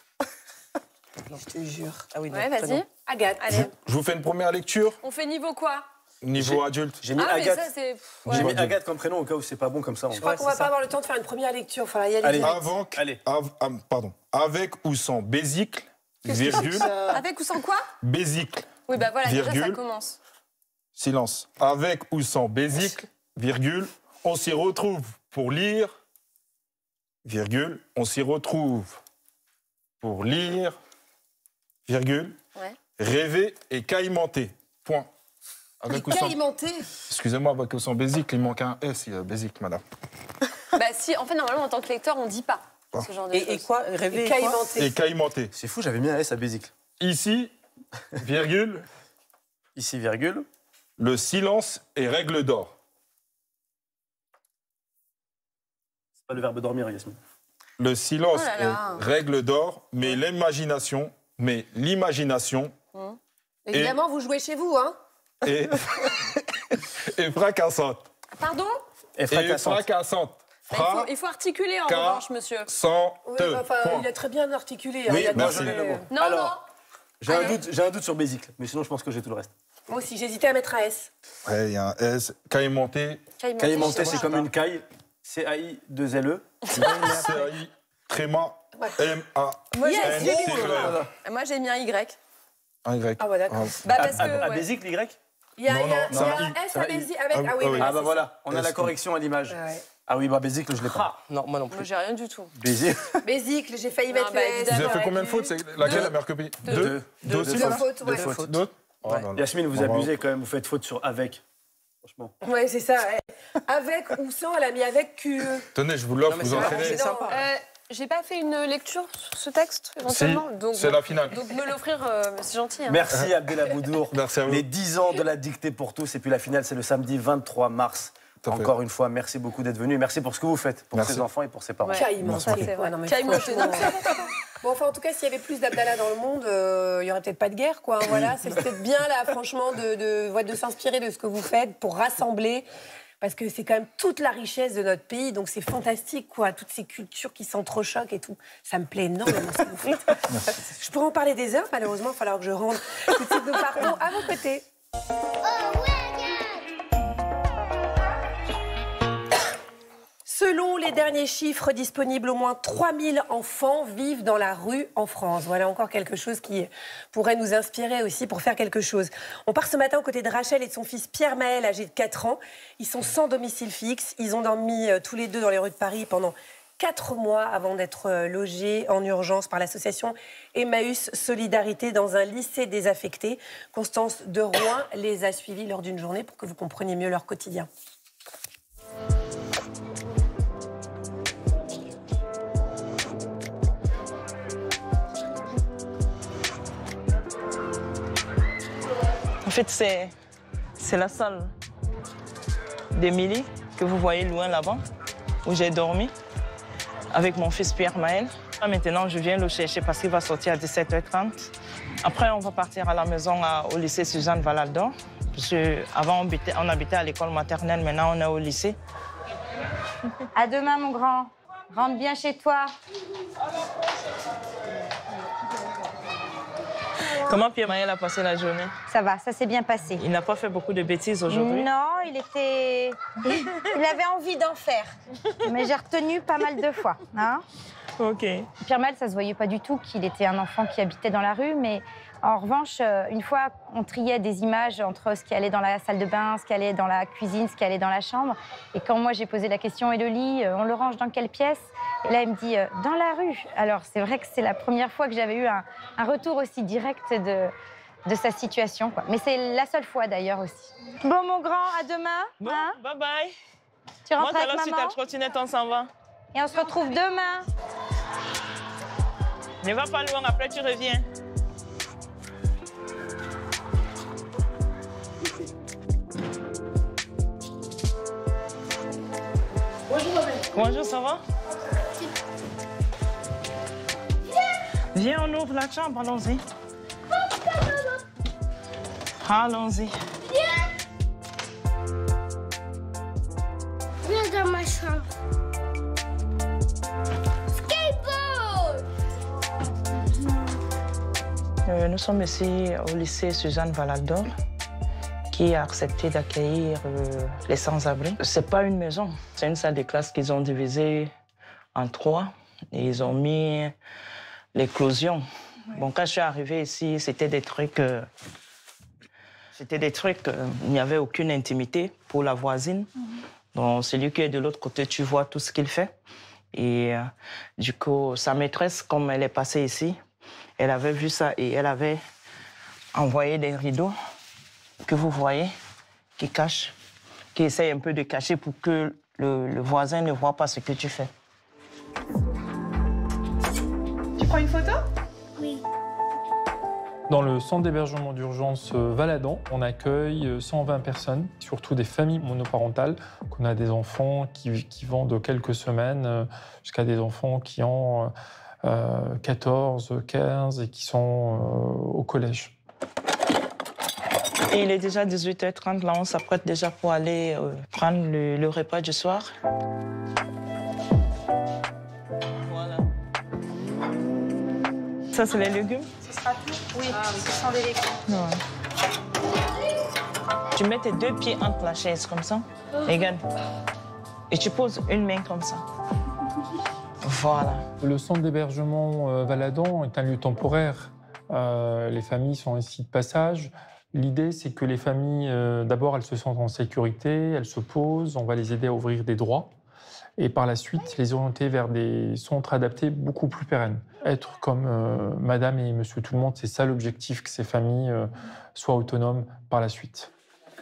Je te jure. Ah oui, non, Ouais, vas-y. prénom. Agathe. Allez. Je vous fais une première lecture, On fait niveau quoi? niveau adulte. J'ai mis Ah, mais Agathe. ça, c'est. J'ai Ouais. mis Agathe comme prénom au cas où c'est pas bon comme ça. Je crois qu'on va c'est pas ça. avoir le temps de faire une première lecture. Il faudra y aller Allez. direct. Allez. Pardon. Avec ou sans bésicle, virgule, Avec ou sans quoi? bésicle, Oui, bah voilà, déjà ça Virgule. commence. silence. Avec ou sans bésicle, virgule, on s'y retrouve pour lire, virgule, on s'y retrouve pour lire, virgule, Ouais. rêver et caïmenter. Point. Avec ou sans... Alimenté. Excusez-moi, avec ou sans bésicle, il manque un S, il y a bésicle, madame. Bah si, en fait, normalement, en tant que lecteur, on dit pas ce genre de Et choses. quoi? Rêver et quoi? Caïmenté. Et caïmenter. C'est fou, j'avais mis un S à Bézicle. Ici, virgule, Ici, virgule. le silence est règle d'or. C'est pas le verbe dormir, Yasmine. Le silence Oh là là. est règle d'or, mais l'imagination Évidemment, vous jouez chez vous, hein. est, est fracassante. Pardon? Et Et fracassante. fracassante. Bah, il faut articuler en Car- revanche, monsieur. Oui, enfin, Point. il a très bien articulé. hein. Oui, Il a merci. demandé, Non, Alors, J'ai un Allez. doute sur Bézicle, mais sinon je pense que j'ai tout le reste. Moi aussi, j'hésitais à mettre un S. Ouais, il y a un S. Caïmanté, Caïmanté, c'est je sais comme pas. une caille. C-A-I-2-L-E. C-A-I, tréma, M-A-N-T-E-R. Yes, j'ai mis Moi, j'ai mis un Y. Un Y. Ah ouais, d'accord. Bah, parce que. À ouais. Bézicle, Y. Il y a, Non, il y a- non, il y a c'est un un I. S C'est à un I. Bézique avec. Ah Ah oui, oui. oui, Ah c'est bah ça. voilà, on a la S-I. correction à l'image. Ouais. Ah oui, bah Bézicle, je l'ai pas. Ah, non, moi non Moi, plus. j'ai rien du tout. Bézicle. Bézicle, j'ai failli Non, mettre bah, le S. Vous évidemment. avez fait combien de fautes? C'est laquelle Deux. la meilleure copie? Deux. Deux aussi, Deux fautes. fautes, ouais. Deux fautes. D'autres? Oh Ouais. là là. Yasmine, vous Bravo. abusez quand même, vous faites faute sur avec. Franchement. Ouais, c'est ça. ouais. Avec ou sans, elle a mis avec QE. Tenez, je vous l'offre, Non, mais vous c'est vrai, entraînez. c'est sympa. J'ai pas fait une lecture sur ce texte, éventuellement. Donc, C'est la finale. Donc, me l'offrir, c'est gentil. Hein. Merci Abdelaboudour. Merci à vous. Les 10 ans de la dictée pour tous. Et puis la finale, c'est le samedi 23 mars. Tout à fait. Encore une fois, merci beaucoup d'être venu. Merci pour ce que vous faites pour Merci. ces enfants et pour ces parents. Ouais. Caïmanté. Ça, c'est vrai. Ouais, non, mais Caïmanté, franchement, non. Bon, enfin, en tout cas, s'il y avait plus d'Abdallah dans le monde, il y aurait peut-être pas de guerre, quoi. Voilà, c'est peut-être bien, là, franchement, de s'inspirer de ce que vous faites pour rassembler. Parce que c'est quand même toute la richesse de notre pays, donc c'est fantastique, quoi. Toutes ces cultures qui s'entrechoquent et tout. Ça me plaît énormément ce que vous faites. Je pourrais en parler des heures, malheureusement, il va falloir que je rentre. Tout de suite, nous partons à vos côtés. Selon les derniers chiffres disponibles, au moins 3000 enfants vivent dans la rue en France. Voilà encore quelque chose qui pourrait nous inspirer aussi pour faire quelque chose. On part ce matin aux côtés de Rachel et de son fils Pierre-Maël, âgé de 4 ans. Ils sont sans domicile fixe. Ils ont dormi tous les deux dans les rues de Paris pendant 4 mois avant d'être logés en urgence par l'association Emmaüs Solidarité dans un lycée désaffecté. Constance de Rouen les a suivis lors d'une journée pour que vous compreniez mieux leur quotidien. En fait, c'est la salle d'Émilie que vous voyez loin là-bas, où j'ai dormi avec mon fils Pierre-Maël. Maintenant, je viens le chercher parce qu'il va sortir à 17h30. Après, on va partir à la maison au lycée Suzanne Valador. Parce qu'avant, on habitait à l'école maternelle, maintenant on est au lycée. À demain, mon grand. Rentre bien chez toi. Comment Pierre-Maël a passé la journée? Ça va, ça s'est bien passé. Il n'a pas fait beaucoup de bêtises aujourd'hui? Non, il avait envie d'en faire. Mais j'ai retenu pas mal de fois. Hein. OK. Pierre-Maël, ça se voyait pas du tout qu'il était un enfant qui habitait dans la rue, mais en revanche, une fois, on triait des images entre ce qui allait dans la salle de bain, ce qui allait dans la cuisine, ce qui allait dans la chambre. Et quand moi, j'ai posé la question, et le lit, on le range dans quelle pièce? Et là, il me dit, dans la rue. Alors, c'est vrai que c'est la première fois que j'avais eu un retour aussi direct de sa situation, quoi. Mais c'est la seule fois, d'ailleurs, aussi. Bon, mon grand, à demain. Bon, hein. bye-bye. Tu rentres Moi, avec alors, si maman ta trottinette, on s'en va. et on se retrouve demain. Ne va pas loin, après tu reviens. Bonjour, ça va? Viens, on ouvre la chambre, allons-y. Allons-y. Viens dans ma chambre. Skateboard! Nous sommes ici au lycée Suzanne Valador, qui a accepté d'accueillir les sans-abri. C'est pas une maison, c'est une salle de classe qu'ils ont divisée en 3 et ils ont mis l'éclosion. Ouais. Bon, quand je suis arrivée ici, c'était des trucs... il n'y avait aucune intimité pour la voisine. Donc, celui qui est de l'autre côté, tu vois tout ce qu'il fait. Et du coup, sa maîtresse, comme elle est passée ici, elle avait vu ça et elle avait envoyé des rideaux que vous voyez, qui cachent, qui essayent un peu de cacher pour que le voisin ne voit pas ce que tu fais. Tu prends une photo? Oui. Dans le centre d'hébergement d'urgence Valadan, on accueille 120 personnes, surtout des familles monoparentales, qu'on a des enfants qui vont de quelques semaines jusqu'à des enfants qui ont 14, 15 et qui sont au collège. Et il est déjà 18h30, là on s'apprête déjà pour aller prendre le repas du soir. Voilà. Ça c'est les légumes? Ce sera tout? Oui, ce sont des légumes. Ouais. Tu mets tes 2 pieds entre la chaise comme ça, regarde. Et tu poses une main comme ça. Voilà. Le centre d'hébergement Valadan est un lieu temporaire. Les familles sont ici de passage. L'idée, c'est que les familles, d'abord, elles se sentent en sécurité, elles se posent, on va les aider à ouvrir des droits. Et par la suite, les orienter vers des centres adaptés beaucoup plus pérennes. Être comme Madame et Monsieur Tout-le-Monde, c'est ça l'objectif, que ces familles soient autonomes par la suite.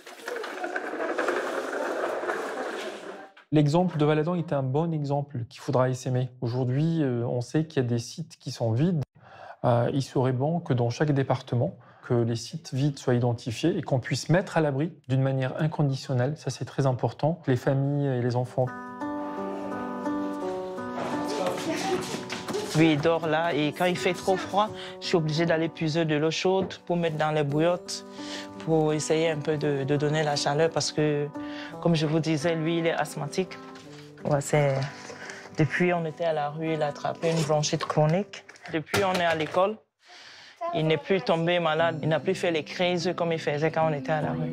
L'exemple de Valadan est un bon exemple qu'il faudra essaimer. Aujourd'hui, on sait qu'il y a des sites qui sont vides. Il serait bon que dans chaque département, que les sites vides soient identifiés et qu'on puisse mettre à l'abri d'une manière inconditionnelle. Ça, c'est très important. Les familles et les enfants. Lui, il dort là et quand il fait trop froid, je suis obligée d'aller puiser de l'eau chaude pour mettre dans les bouillottes, pour essayer un peu de donner la chaleur parce que, comme je vous disais, lui, il est asthmatique. Ouais, depuis on était à la rue, il a attrapé une bronchite chronique. Depuis on est à l'école, il n'est plus tombé malade, il n'a plus fait les crises comme il faisait quand on était à la rue.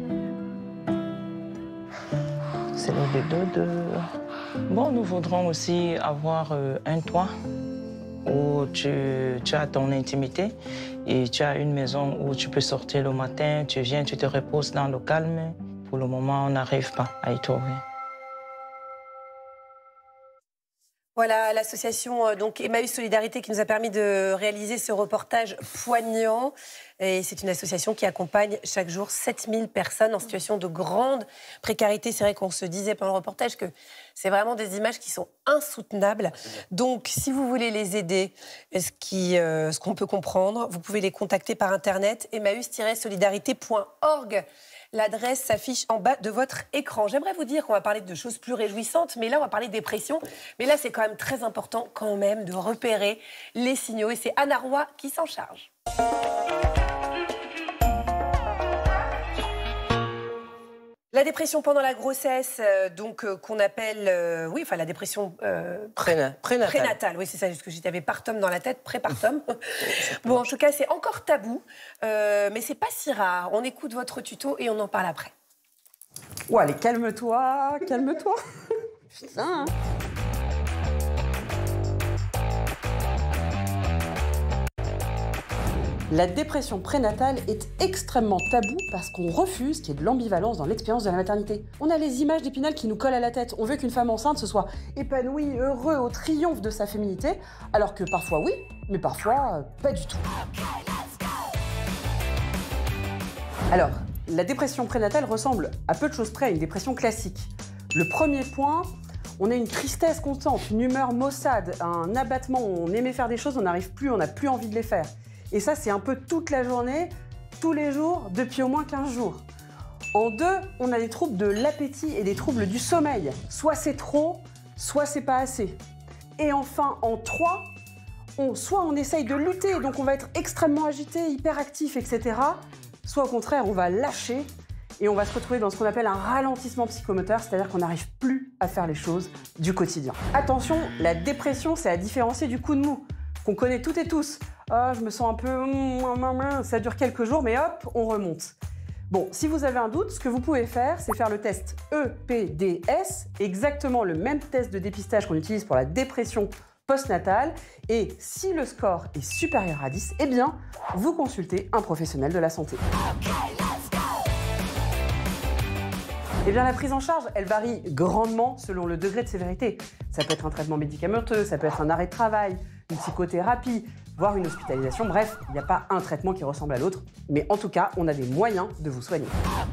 C'est le dodo de... Bon, nous voudrons aussi avoir un toit où tu as ton intimité et tu as une maison où tu peux sortir le matin, tu viens, tu te reposes dans le calme. Pour le moment, on n'arrive pas à y trouver. Voilà l'association donc Emmaüs Solidarité qui nous a permis de réaliser ce reportage poignant. Et c'est une association qui accompagne chaque jour 7000 personnes en situation de grande précarité. C'est vrai qu'on se disait pendant le reportage que c'est vraiment des images qui sont insoutenables. Donc, si vous voulez les aider, ce qu'on peut comprendre, vous pouvez les contacter par Internet, emmaüs-solidarité.org. L'adresse s'affiche en bas de votre écran. J'aimerais vous dire qu'on va parler de choses plus réjouissantes, mais là, on va parler de dépression. Mais là, c'est quand même très important quand même de repérer les signaux. Et c'est Anna Roy qui s'en charge. La dépression pendant la grossesse, qu'on appelle, la dépression prénatale. Oui, c'est ça, parce que j'avais partum dans la tête, prépartum. Bon, en tout cas, c'est encore tabou, mais c'est pas si rare. On écoute votre tuto et on en parle après. Oh, allez, calme-toi, calme-toi. Putain. Hein. La dépression prénatale est extrêmement taboue parce qu'on refuse qu'il y ait de l'ambivalence dans l'expérience de la maternité. On a les images d'Épinal qui nous collent à la tête. On veut qu'une femme enceinte se soit épanouie, heureux, au triomphe de sa féminité, alors que parfois oui, mais parfois pas du tout. Alors, la dépression prénatale ressemble à peu de choses près à une dépression classique. Le premier point, on a une tristesse constante, une humeur maussade, un abattement, on aimait faire des choses, on n'arrive plus, on n'a plus envie de les faire. Et ça, c'est un peu toute la journée, tous les jours, depuis au moins 15 jours. En 2, on a des troubles de l'appétit et des troubles du sommeil. Soit c'est trop, soit c'est pas assez. Et enfin, en 3, soit on essaye de lutter, donc on va être extrêmement agité, hyperactif, etc. soit au contraire, on va lâcher et on va se retrouver dans ce qu'on appelle un ralentissement psychomoteur, c'est-à-dire qu'on n'arrive plus à faire les choses du quotidien. Attention, la dépression, c'est à différencier du coup de mou, qu'on connaît toutes et tous. Oh, je me sens un peu... ça dure quelques jours, mais hop, on remonte. Bon, si vous avez un doute, ce que vous pouvez faire, c'est faire le test EPDS, exactement le même test de dépistage qu'on utilise pour la dépression postnatale. Et si le score est supérieur à 10, eh bien, vous consultez un professionnel de la santé. Eh bien, la prise en charge, elle varie grandement selon le degré de sévérité. Ça peut être un traitement médicamenteux, ça peut être un arrêt de travail, une psychothérapie, voire une hospitalisation. Bref, il n'y a pas un traitement qui ressemble à l'autre, mais en tout cas, on a des moyens de vous soigner.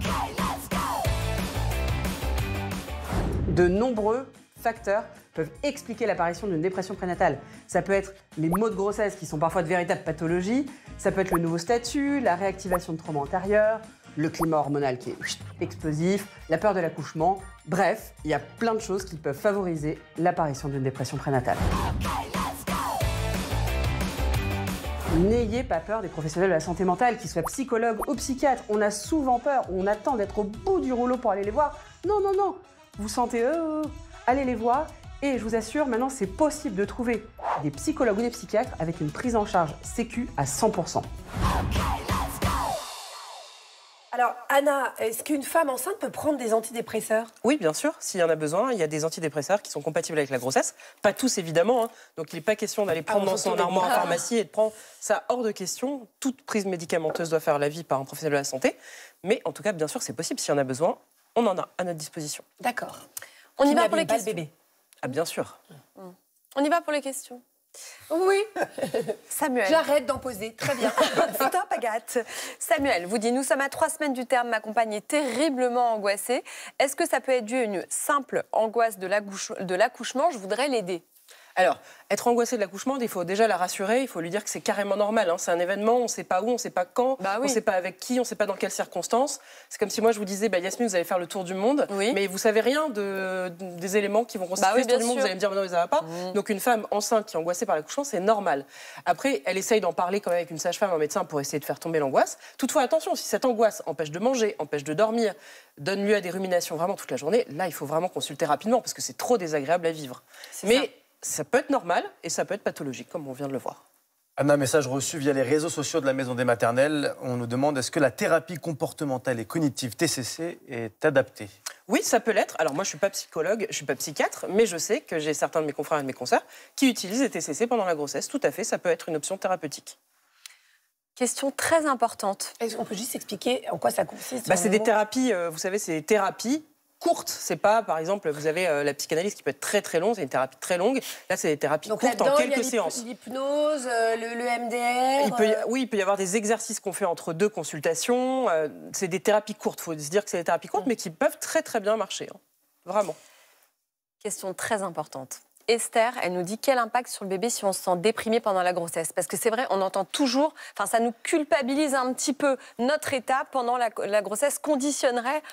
De nombreux facteurs peuvent expliquer l'apparition d'une dépression prénatale. Ça peut être les maux de grossesse qui sont parfois de véritables pathologies, ça peut être le nouveau statut, la réactivation de traumas antérieurs, le climat hormonal qui est explosif, la peur de l'accouchement. Bref, il y a plein de choses qui peuvent favoriser l'apparition d'une dépression prénatale. N'ayez pas peur des professionnels de la santé mentale, qu'ils soient psychologues ou psychiatres. On a souvent peur, on attend d'être au bout du rouleau pour aller les voir. Non, non, non, vous sentez allez les voir. Et je vous assure, maintenant, c'est possible de trouver des psychologues ou des psychiatres avec une prise en charge sécu à 100%. Alors, Anna, est-ce qu'une femme enceinte peut prendre des antidépresseurs? Oui, bien sûr, s'il y en a besoin. Il y a des antidépresseurs qui sont compatibles avec la grossesse. Pas tous, évidemment. Donc, il n'est pas question d'aller prendre dans son armoire en pharmacie et de prendre ça hors de question. Toute prise médicamenteuse doit faire l'avis par un professionnel de la santé. Mais en tout cas, bien sûr, c'est possible. S'il y en a besoin, on en a à notre disposition. D'accord. On y va pour les questions. Bébé. Ah, bien sûr. On y va pour les questions. Oui. Samuel. J'arrête d'en poser. Très bien. Stop, Agathe. Samuel vous dit, nous sommes à 3 semaines du terme, ma compagne est terriblement angoissée. Est-ce que ça peut être dû à une simple angoisse de l'accouchement? Je voudrais l'aider. Alors, être angoissé de l'accouchement, il faut déjà la rassurer, il faut lui dire que c'est carrément normal. Hein. C'est un événement, on ne sait pas où, on ne sait pas quand, on ne sait pas avec qui, on ne sait pas dans quelles circonstances. C'est comme si moi je vous disais, Yasmine, vous allez faire le tour du monde, mais vous ne savez rien des éléments qui vont constituer ce tour du monde. Vous allez me dire, non, mais ça ne va pas. Donc une femme enceinte qui est angoissée par l'accouchement, c'est normal. Après, elle essaye d'en parler quand même avec une sage-femme, un médecin, pour essayer de faire tomber l'angoisse. Toutefois, attention, si cette angoisse empêche de manger, empêche de dormir, donne lieu à des ruminations vraiment toute la journée, là, il faut vraiment consulter rapidement parce que c'est trop désagréable à vivre. Mais ça peut être normal et ça peut être pathologique, comme on vient de le voir. Anna, message reçu via les réseaux sociaux de la Maison des Maternelles. On nous demande, est-ce que la thérapie comportementale et cognitive TCC est adaptée? Oui, ça peut l'être. Alors moi, je ne suis pas psychologue, je ne suis pas psychiatre, mais je sais que j'ai certains de mes confrères et de mes consoeurs qui utilisent les TCC pendant la grossesse. Tout à fait, ça peut être une option thérapeutique. Question très importante. Est-ce qu'on peut juste expliquer en quoi ça consiste? C'est des thérapies, vous savez, c'est des thérapies courtes. C'est pas, par exemple, vous avez la psychanalyse qui peut être très très longue, c'est une thérapie très longue. Là, c'est des thérapies courtes en quelques séances. L'hypnose, le MDR. Il peut y avoir des exercices qu'on fait entre 2 consultations. C'est des thérapies courtes. Il faut se dire que c'est des thérapies courtes, mais qui peuvent très très bien marcher. Hein. Vraiment. Question très importante. Esther, elle nous dit quel impact sur le bébé si on se sent déprimé pendant la grossesse? Parce que c'est vrai, on entend toujours, ça nous culpabilise un petit peu. Notre état pendant la grossesse conditionnerait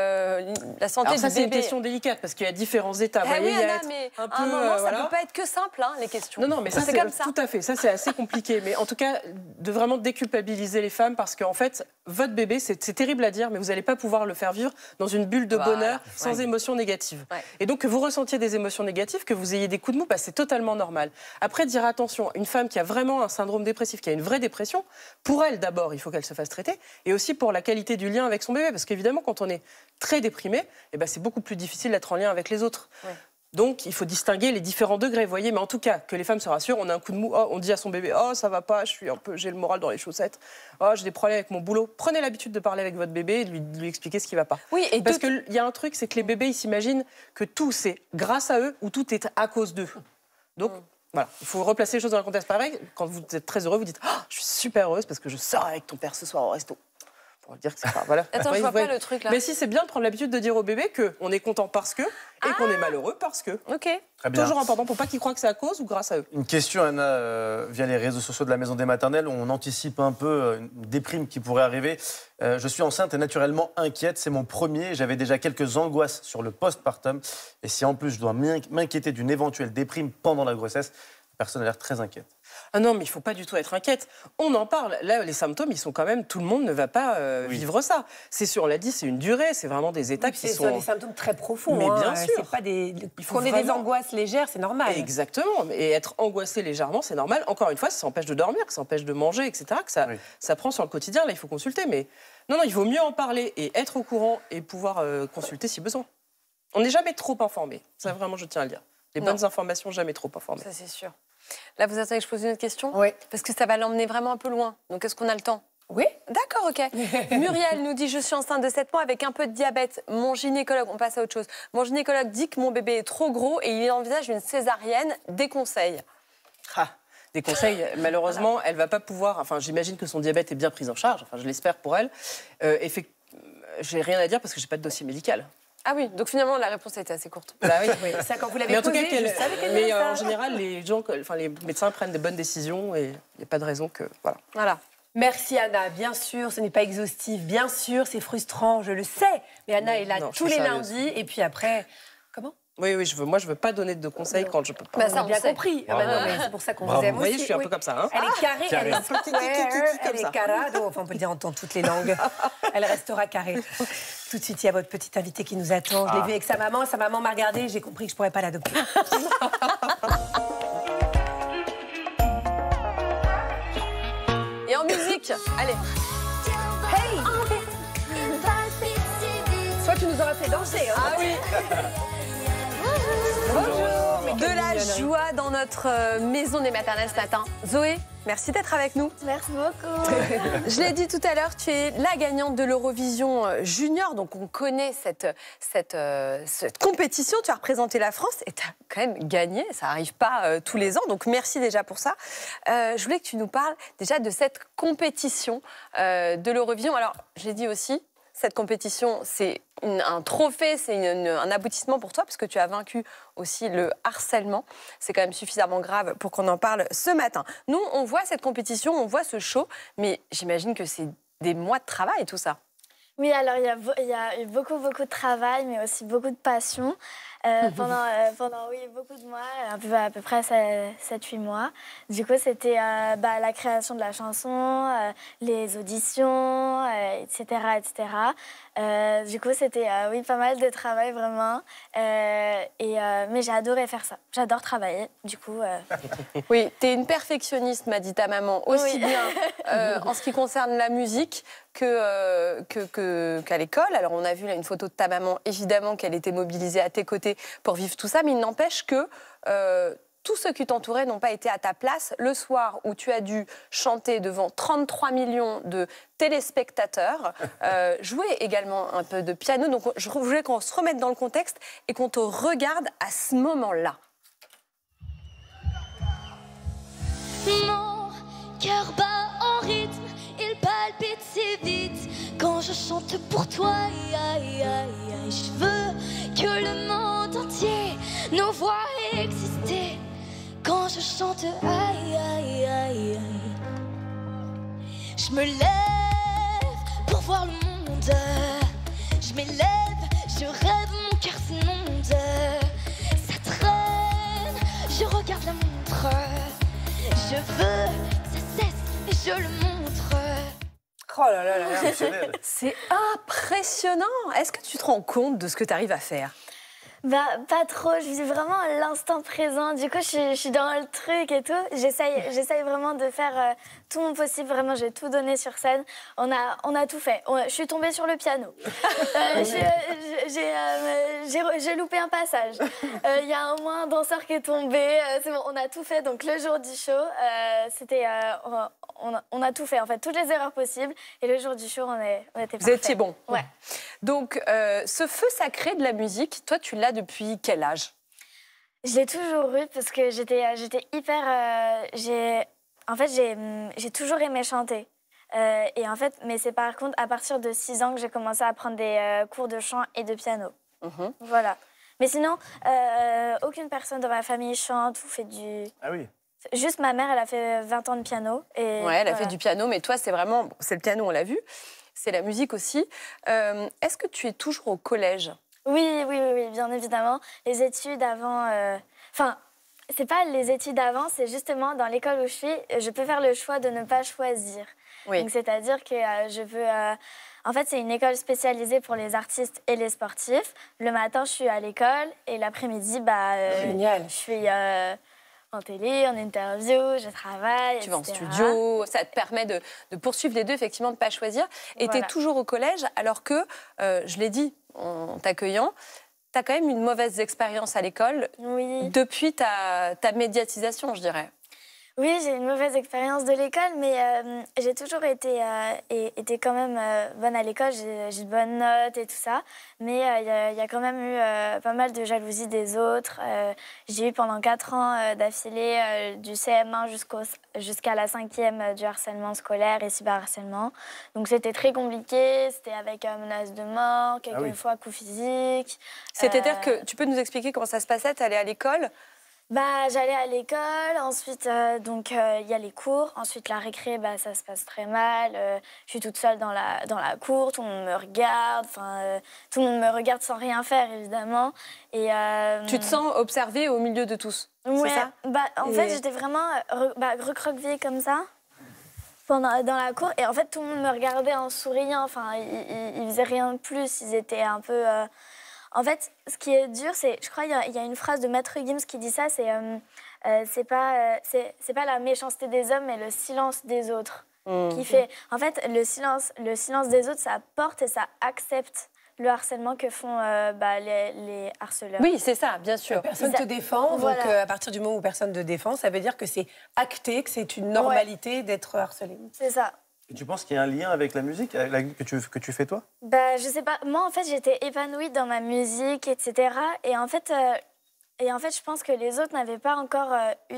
la santé du bébé. C'est une question délicate parce qu'il y a différents états. Mais à un moment, ça ne peut pas être que simple, les questions. Non, mais ça, c'est comme ça. Tout à fait. Ça, c'est assez compliqué. Mais en tout cas, de vraiment déculpabiliser les femmes parce qu'en fait, votre bébé, c'est terrible à dire, mais vous n'allez pas pouvoir le faire vivre dans une bulle de bonheur sans émotions négatives. Ouais. Et donc, que vous ressentiez des émotions négatives, que vous ayez des coups de mou, c'est totalement normal. Après, dire attention, une femme qui a vraiment un syndrome dépressif, qui a une vraie dépression, pour elle d'abord, il faut qu'elle se fasse traiter, et aussi pour la qualité du lien avec son bébé, parce qu'évidemment, quand on est très déprimé, c'est beaucoup plus difficile d'être en lien avec les autres. Ouais. Donc, il faut distinguer les différents degrés, vous voyez, mais en tout cas, que les femmes se rassurent, on a un coup de mou, on dit à son bébé, ça va pas, j'ai le moral dans les chaussettes, j'ai des problèmes avec mon boulot. Prenez l'habitude de parler avec votre bébé et de lui expliquer ce qui va pas. Oui, et parce qu'il y a un truc, c'est que les bébés, ils s'imaginent que tout, c'est grâce à eux ou tout est à cause d'eux. Donc, voilà, il faut replacer les choses dans un contexte pareil. Quand vous êtes très heureux, vous dites, je suis super heureuse parce que je sors avec ton père ce soir au resto. Pour dire que c'est pas... Voilà. Attends, je vois pas le truc là. Mais si, c'est bien de prendre l'habitude de dire au bébé qu'on est content parce que et qu'on est malheureux parce que. Ok. Très bien. Toujours important pour pas qu'ils croient que c'est à cause ou grâce à eux. Une question, Anna, via les réseaux sociaux de la Maison des Maternelles. On anticipe un peu une déprime qui pourrait arriver. Je suis enceinte et naturellement inquiète. C'est mon premier. J'avais déjà quelques angoisses sur le postpartum. Et si en plus je dois m'inquiéter d'une éventuelle déprime pendant la grossesse, la personne a l'air très inquiète. Ah non, mais il ne faut pas du tout être inquiète. On en parle. Là, les symptômes, ils sont quand même... Tout le monde ne va pas vivre ça. C'est sûr, on l'a dit, c'est une durée, c'est vraiment des étapes qui sont... C'est des symptômes très profonds. Mais bien sûr. C'est pas des... Qu'on ait des angoisses légères, c'est normal. Exactement. Et être angoissé légèrement, c'est normal. Encore une fois, ça empêche de dormir, que ça empêche de manger, etc. Que ça prend sur le quotidien. Là, il faut consulter. Mais non, il vaut mieux en parler et être au courant et pouvoir consulter si besoin. On n'est jamais trop informé. Ça, vraiment, je tiens à le dire. Les bonnes informations, jamais trop informées. Ça, c'est sûr. Là, vous attendez que je pose une autre question? Oui. Parce que ça va l'emmener vraiment un peu loin. Donc, est-ce qu'on a le temps? Oui. D'accord, ok. Muriel nous dit, je suis enceinte de 7 mois avec un peu de diabète. Mon gynécologue, on passe à autre chose. Mon gynécologue dit que mon bébé est trop gros et il envisage une césarienne. Des conseils? Des conseils, malheureusement, elle ne va pas pouvoir... Enfin, j'imagine que son diabète est bien pris en charge. Enfin, je l'espère pour elle. J'ai rien à dire parce que je n'ai pas de dossier médical. Ah oui, donc finalement, la réponse a été assez courte. Bah oui. Ça, quand vous l'avez posé, je savais qu'elle mais disait ça. en général, les médecins prennent des bonnes décisions et il n'y a pas de raison que... Voilà. Merci Anna, bien sûr, ce n'est pas exhaustif, bien sûr, c'est frustrant, je le sais. Mais Anna est là tous les lundis et puis après... Comment? Oui, moi, je ne veux pas donner de conseils quand je ne peux pas. Bah, ça, on a bien compris. Non, mais c'est pour ça qu'on vous aime aussi. Vous voyez, je suis un peu comme ça. Hein. Elle est carrée, elle est square, elle est carado. Enfin, on peut le dire dans toutes les langues. Elle restera carrée. Tout de suite, il y a votre petite invitée qui nous attend. Je l'ai vue avec sa maman m'a regardée, j'ai compris que je ne pourrais pas l'adopter. Et en musique, allez. Hey! Soit tu nous auras fait danser. Hein. Ah oui. Bonjour. De la joie dans notre maison des maternelles ce matin. Zoé, merci d'être avec nous. Merci beaucoup. Je l'ai dit tout à l'heure, tu es la gagnante de l'Eurovision Junior, donc on connaît cette compétition. Tu as représenté la France et tu as quand même gagné. Ça n'arrive pas tous les ans, donc merci déjà pour ça. Je voulais que tu nous parles déjà de cette compétition de l'Eurovision. Alors, je l'ai dit aussi, cette compétition, c'est un trophée, c'est un aboutissement pour toi, parce que tu as vaincu aussi le harcèlement. C'est quand même suffisamment grave pour qu'on en parle ce matin. Nous, on voit cette compétition, on voit ce show, mais j'imagine que c'est des mois de travail, tout ça. Oui, alors il y a eu beaucoup de travail, mais aussi beaucoup de passion. Pendant beaucoup de mois, à peu près 7-8 mois. Du coup, c'était la création de la chanson, les auditions, etc. Du coup, c'était pas mal de travail, vraiment. Mais j'ai adoré faire ça. J'adore travailler, du coup... Oui, t'es une perfectionniste, m'a dit ta maman, aussi bien en ce qui concerne la musique qu'à l'école. Alors, on a vu là une photo de ta maman, évidemment qu'elle était mobilisée à tes côtés pour vivre tout ça, mais il n'empêche que tous ceux qui t'entouraient n'ont pas été à ta place le soir où tu as dû chanter devant 33 millions de téléspectateurs, jouer également un peu de piano. Donc je voulais qu'on se remette dans le contexte et qu'on te regarde à ce moment-là. Mon cœur bat en rythme, il palpite si vite quand je chante pour toi. Je veux que le monde entier nous voit exister quand je chante. Je me lève pour voir le monde. Je m'élève, je rêve, mon cœur s'inonde. Ça traîne, je regarde la montre. Je veux que ça cesse et je le montre. Oh là là là là. C'est impressionnant. Est-ce que tu te rends compte de ce que tu arrives à faire? Pas trop, je vis vraiment à l'instant présent. Du coup, je suis dans le truc et tout. J'essaye vraiment de faire tout mon possible. Vraiment, j'ai tout donné sur scène. On a tout fait. Je suis tombée sur le piano. J'ai loupé un passage. Il y a au moins un danseur qui est tombé. C'est bon, on a tout fait. Donc, le jour du show, on a tout fait, en fait, toutes les erreurs possibles. Et le jour du show, on était parfaits. Vous étiez bon. Ouais. Donc, ce feu sacré de la musique, toi, tu l'as depuis quel âge? Je l'ai toujours eu parce que j'étais hyper... j'ai toujours aimé chanter. Et en fait, mais c'est par contre à partir de 6 ans que j'ai commencé à prendre des cours de chant et de piano. Voilà. Mais sinon, aucune personne dans ma famille chante ou fait du... Ah oui. Juste ma mère, elle a fait 20 ans de piano. Et ouais, elle a fait du piano, mais toi, c'est vraiment... Bon, c'est le piano, on l'a vu. C'est la musique aussi. Est-ce que tu es toujours au collège? Oui, bien évidemment. Les études avant... c'est pas les études avant, c'est justement dans l'école où je suis, je peux faire le choix de ne pas choisir. Oui. Donc c'est-à-dire que je veux... En fait, c'est une école spécialisée pour les artistes et les sportifs. Le matin, je suis à l'école et l'après-midi, Génial. Je suis en télé, en interview, je travaille, Tu vas en etc. studio, ça te permet de poursuivre les deux, effectivement, de ne pas choisir. Et tu es Voilà. toujours au collège, alors que, je l'ai dit en t'accueillant, tu as quand même une mauvaise expérience à l'école depuis ta médiatisation, je dirais. Oui, j'ai une mauvaise expérience de l'école, mais j'ai toujours été quand même bonne à l'école. J'ai de bonnes notes et tout ça. Mais il y a quand même eu pas mal de jalousie des autres. J'ai eu pendant 4 ans d'affilée du CM1 jusqu'à la 5e du harcèlement scolaire et cyberharcèlement. Donc c'était très compliqué. C'était avec menace de mort, quelquefois coups physiques. C'est-à-dire que tu peux nous expliquer comment ça se passait? Tu allais à l'école? J'allais à l'école, ensuite donc il y a les cours, ensuite la récré, ça se passe très mal. Je suis toute seule dans la cour, tout le monde me regarde, tout le monde me regarde sans rien faire évidemment. Et tu te sens observée au milieu de tous, ouais, c'est ça? En fait j'étais vraiment recroquevillée comme ça dans la cour et en fait tout le monde me regardait en souriant. Ils faisaient rien de plus, ils étaient un peu. En fait, ce qui est dur, c'est, je crois, il y a une phrase de Maître Gims qui dit ça, c'est pas la méchanceté des hommes, mais le silence des autres qui fait. En fait, le silence des autres, ça porte et ça accepte le harcèlement que font les harceleurs. Oui, c'est ça, bien sûr. Personne ne te défend, Voilà. donc à partir du moment où personne ne te défend, ça veut dire que c'est acté, que c'est une normalité d'être harcelé. C'est ça. Et tu penses qu'il y a un lien avec la musique que tu fais toi? Je sais pas. Moi, en fait, j'étais épanouie dans ma musique, etc. Et en fait, je pense que les autres n'avaient pas encore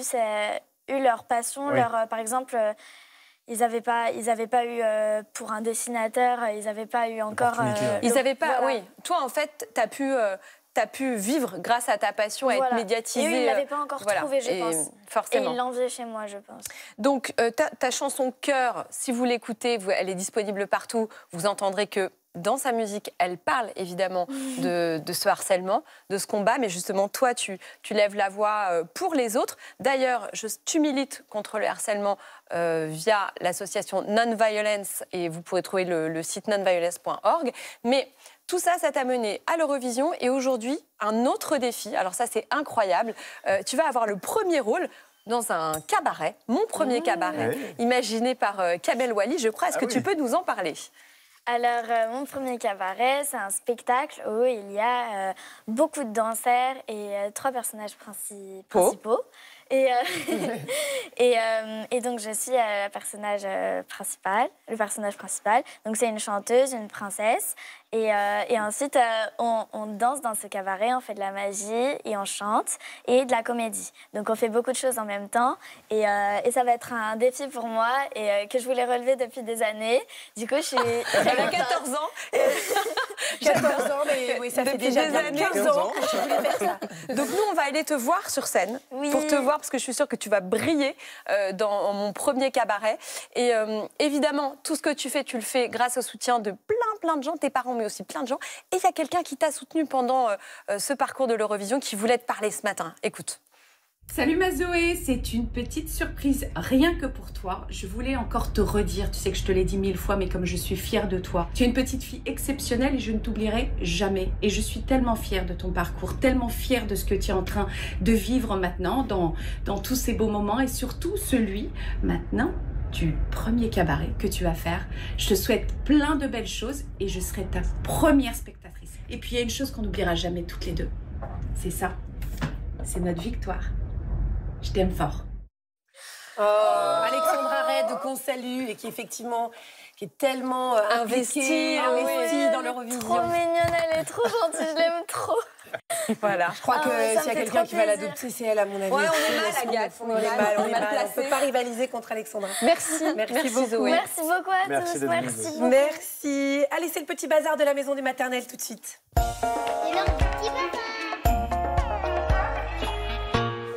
eu leur passion. Oui. Par exemple, ils n'avaient pas eu pour un dessinateur, ils n'avaient pas eu encore. Ils n'avaient pas. Voilà. Oui. Toi, en fait, t'as pu vivre grâce à ta passion, à être médiatisée. Et eux, ils ne l'avaient pas encore trouvé, je pense. Forcément. Et ils l'enviaient chez moi, je pense. Donc, ta chanson Cœur, si vous l'écoutez, elle est disponible partout. Vous entendrez que dans sa musique, elle parle évidemment de ce harcèlement, de ce combat. Mais justement, toi, tu lèves la voix pour les autres. D'ailleurs, tu milites contre le harcèlement via l'association Non-Violence. Et vous pourrez trouver le site nonviolence.org. Mais tout ça, ça t'a mené à l'Eurovision et aujourd'hui, un autre défi. Alors ça, c'est incroyable. Tu vas avoir le premier rôle dans un cabaret, mon premier cabaret, imaginé par Kamel Wally, je crois. Est-ce que tu peux nous en parler? Alors, mon premier cabaret, c'est un spectacle où il y a beaucoup de danseurs et 3 personnages principaux. Et donc, je suis le personnage principal. Donc, c'est une chanteuse, une princesse. Et ensuite, on danse dans ce cabaret, on fait de la magie et on chante et de la comédie. Donc, on fait beaucoup de choses en même temps. Et ça va être un défi pour moi et que je voulais relever depuis des années. Du coup, j'avais 14 ans. 14 ans, mais oui, ça fait déjà des années. 15 ans que je voulais faire ça. Donc, nous, on va aller te voir sur scène pour te voir, parce que je suis sûre que tu vas briller dans mon premier cabaret. Et évidemment, tout ce que tu fais, tu le fais grâce au soutien de plein de gens, tes parents, mais aussi plein de gens. Et il y a quelqu'un qui t'a soutenu pendant ce parcours de l'Eurovision qui voulait te parler ce matin. Écoute. Salut ma Zoé, c'est une petite surprise rien que pour toi. Je voulais encore te redire, tu sais que je te l'ai dit 1000 fois, mais comme je suis fière de toi. Tu es une petite fille exceptionnelle et je ne t'oublierai jamais. Et je suis tellement fière de ton parcours, tellement fière de ce que tu es en train de vivre maintenant, dans tous ces beaux moments et surtout celui maintenant du premier cabaret que tu vas faire. Je te souhaite plein de belles choses et je serai ta première spectatrice. Et puis il y a une chose qu'on n'oubliera jamais toutes les deux. C'est ça, c'est notre victoire. Je t'aime fort. Alexandra Redd, qu'on salue et qui effectivement qui est tellement investie dans l'Eurovision. Trop mignonne, elle est trop gentille, je l'aime trop. Voilà. Je crois que s'il y a quelqu'un qui va l'adopter, c'est elle, à mon avis. Ouais, on est mal, Agathe. On est mal placé. On ne peut pas rivaliser contre Alexandra. Merci beaucoup. Zoé. Merci beaucoup à tous. Merci beaucoup. Merci. Allez, c'est le petit bazar de la maison des maternelles tout de suite. On a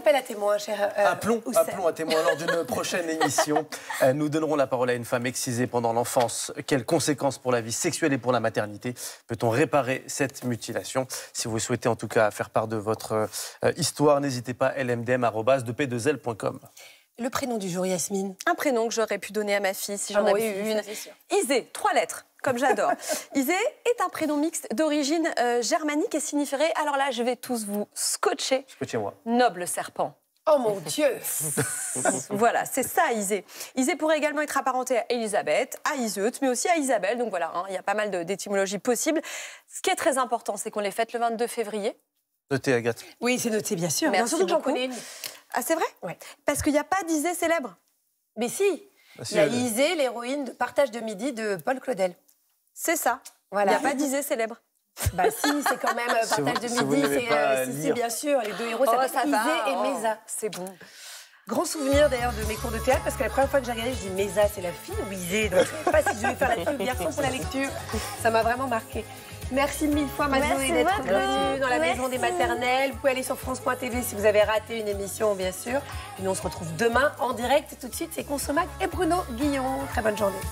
appel à témoin, cher Appelons à témoin lors d'une prochaine émission. Nous donnerons la parole à une femme excisée pendant l'enfance. Quelles conséquences pour la vie sexuelle et pour la maternité? Peut-on réparer cette mutilation? Si vous souhaitez en tout cas faire part de votre histoire, n'hésitez pas, lmdm@2p2l.com. Le prénom du jour, Yasmine? Un prénom que j'aurais pu donner à ma fille si j'en avais eu une. Isée, 3 lettres, comme j'adore. Isée est un prénom mixte d'origine germanique et signifierait, alors là, je vais tous vous scotcher. Scotchez-moi. Noble serpent. Oh mon Dieu. Voilà, c'est ça, Isée. Isée pourrait également être apparentée à Elisabeth, à Iseut, mais aussi à Isabelle. Donc voilà, il y a pas mal d'étymologies possibles. Ce qui est très important, c'est qu'on les fête le 22 février. Notez, Agathe. Oui, c'est noté, bien sûr. Merci Surtout que j'en beaucoup. connais une. Ah, c'est vrai? Oui. Parce qu'il n'y a pas d'Isée célèbre. Mais si. Il y a Isée, l'héroïne de Partage de midi de Paul Claudel. C'est ça. Voilà. Il n'y a pas d'Isée célèbre. Bah si, c'est quand même Partage de midi. Si, bien sûr. Les deux héros s'appellent Isée et Mesa. C'est bon. Grand souvenir d'ailleurs de mes cours de théâtre, parce que la première fois que j'ai regardé, je dis Mesa, c'est la fille ou Isée? Donc je ne sais pas si je vais faire la fille ou le garçon pour la lecture. Ça m'a vraiment marqué. Merci 1000 fois, Mazoé, d'être venue dans la maison des maternelles. Vous pouvez aller sur France.tv si vous avez raté une émission, bien sûr. Et nous, on se retrouve demain en direct. Tout de suite, c'est Consommac et Bruno Guillon. Très bonne journée.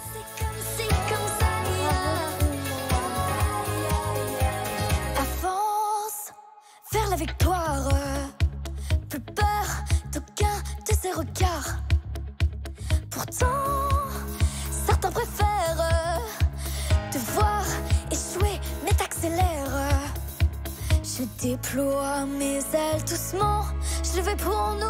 Avance vers la victoire. Plus peur d'aucun de ces regards. Pourtant, certains préfèrent te voir échouer, mais t'accélères. Je déploie mes ailes doucement. Je le vais pour nous.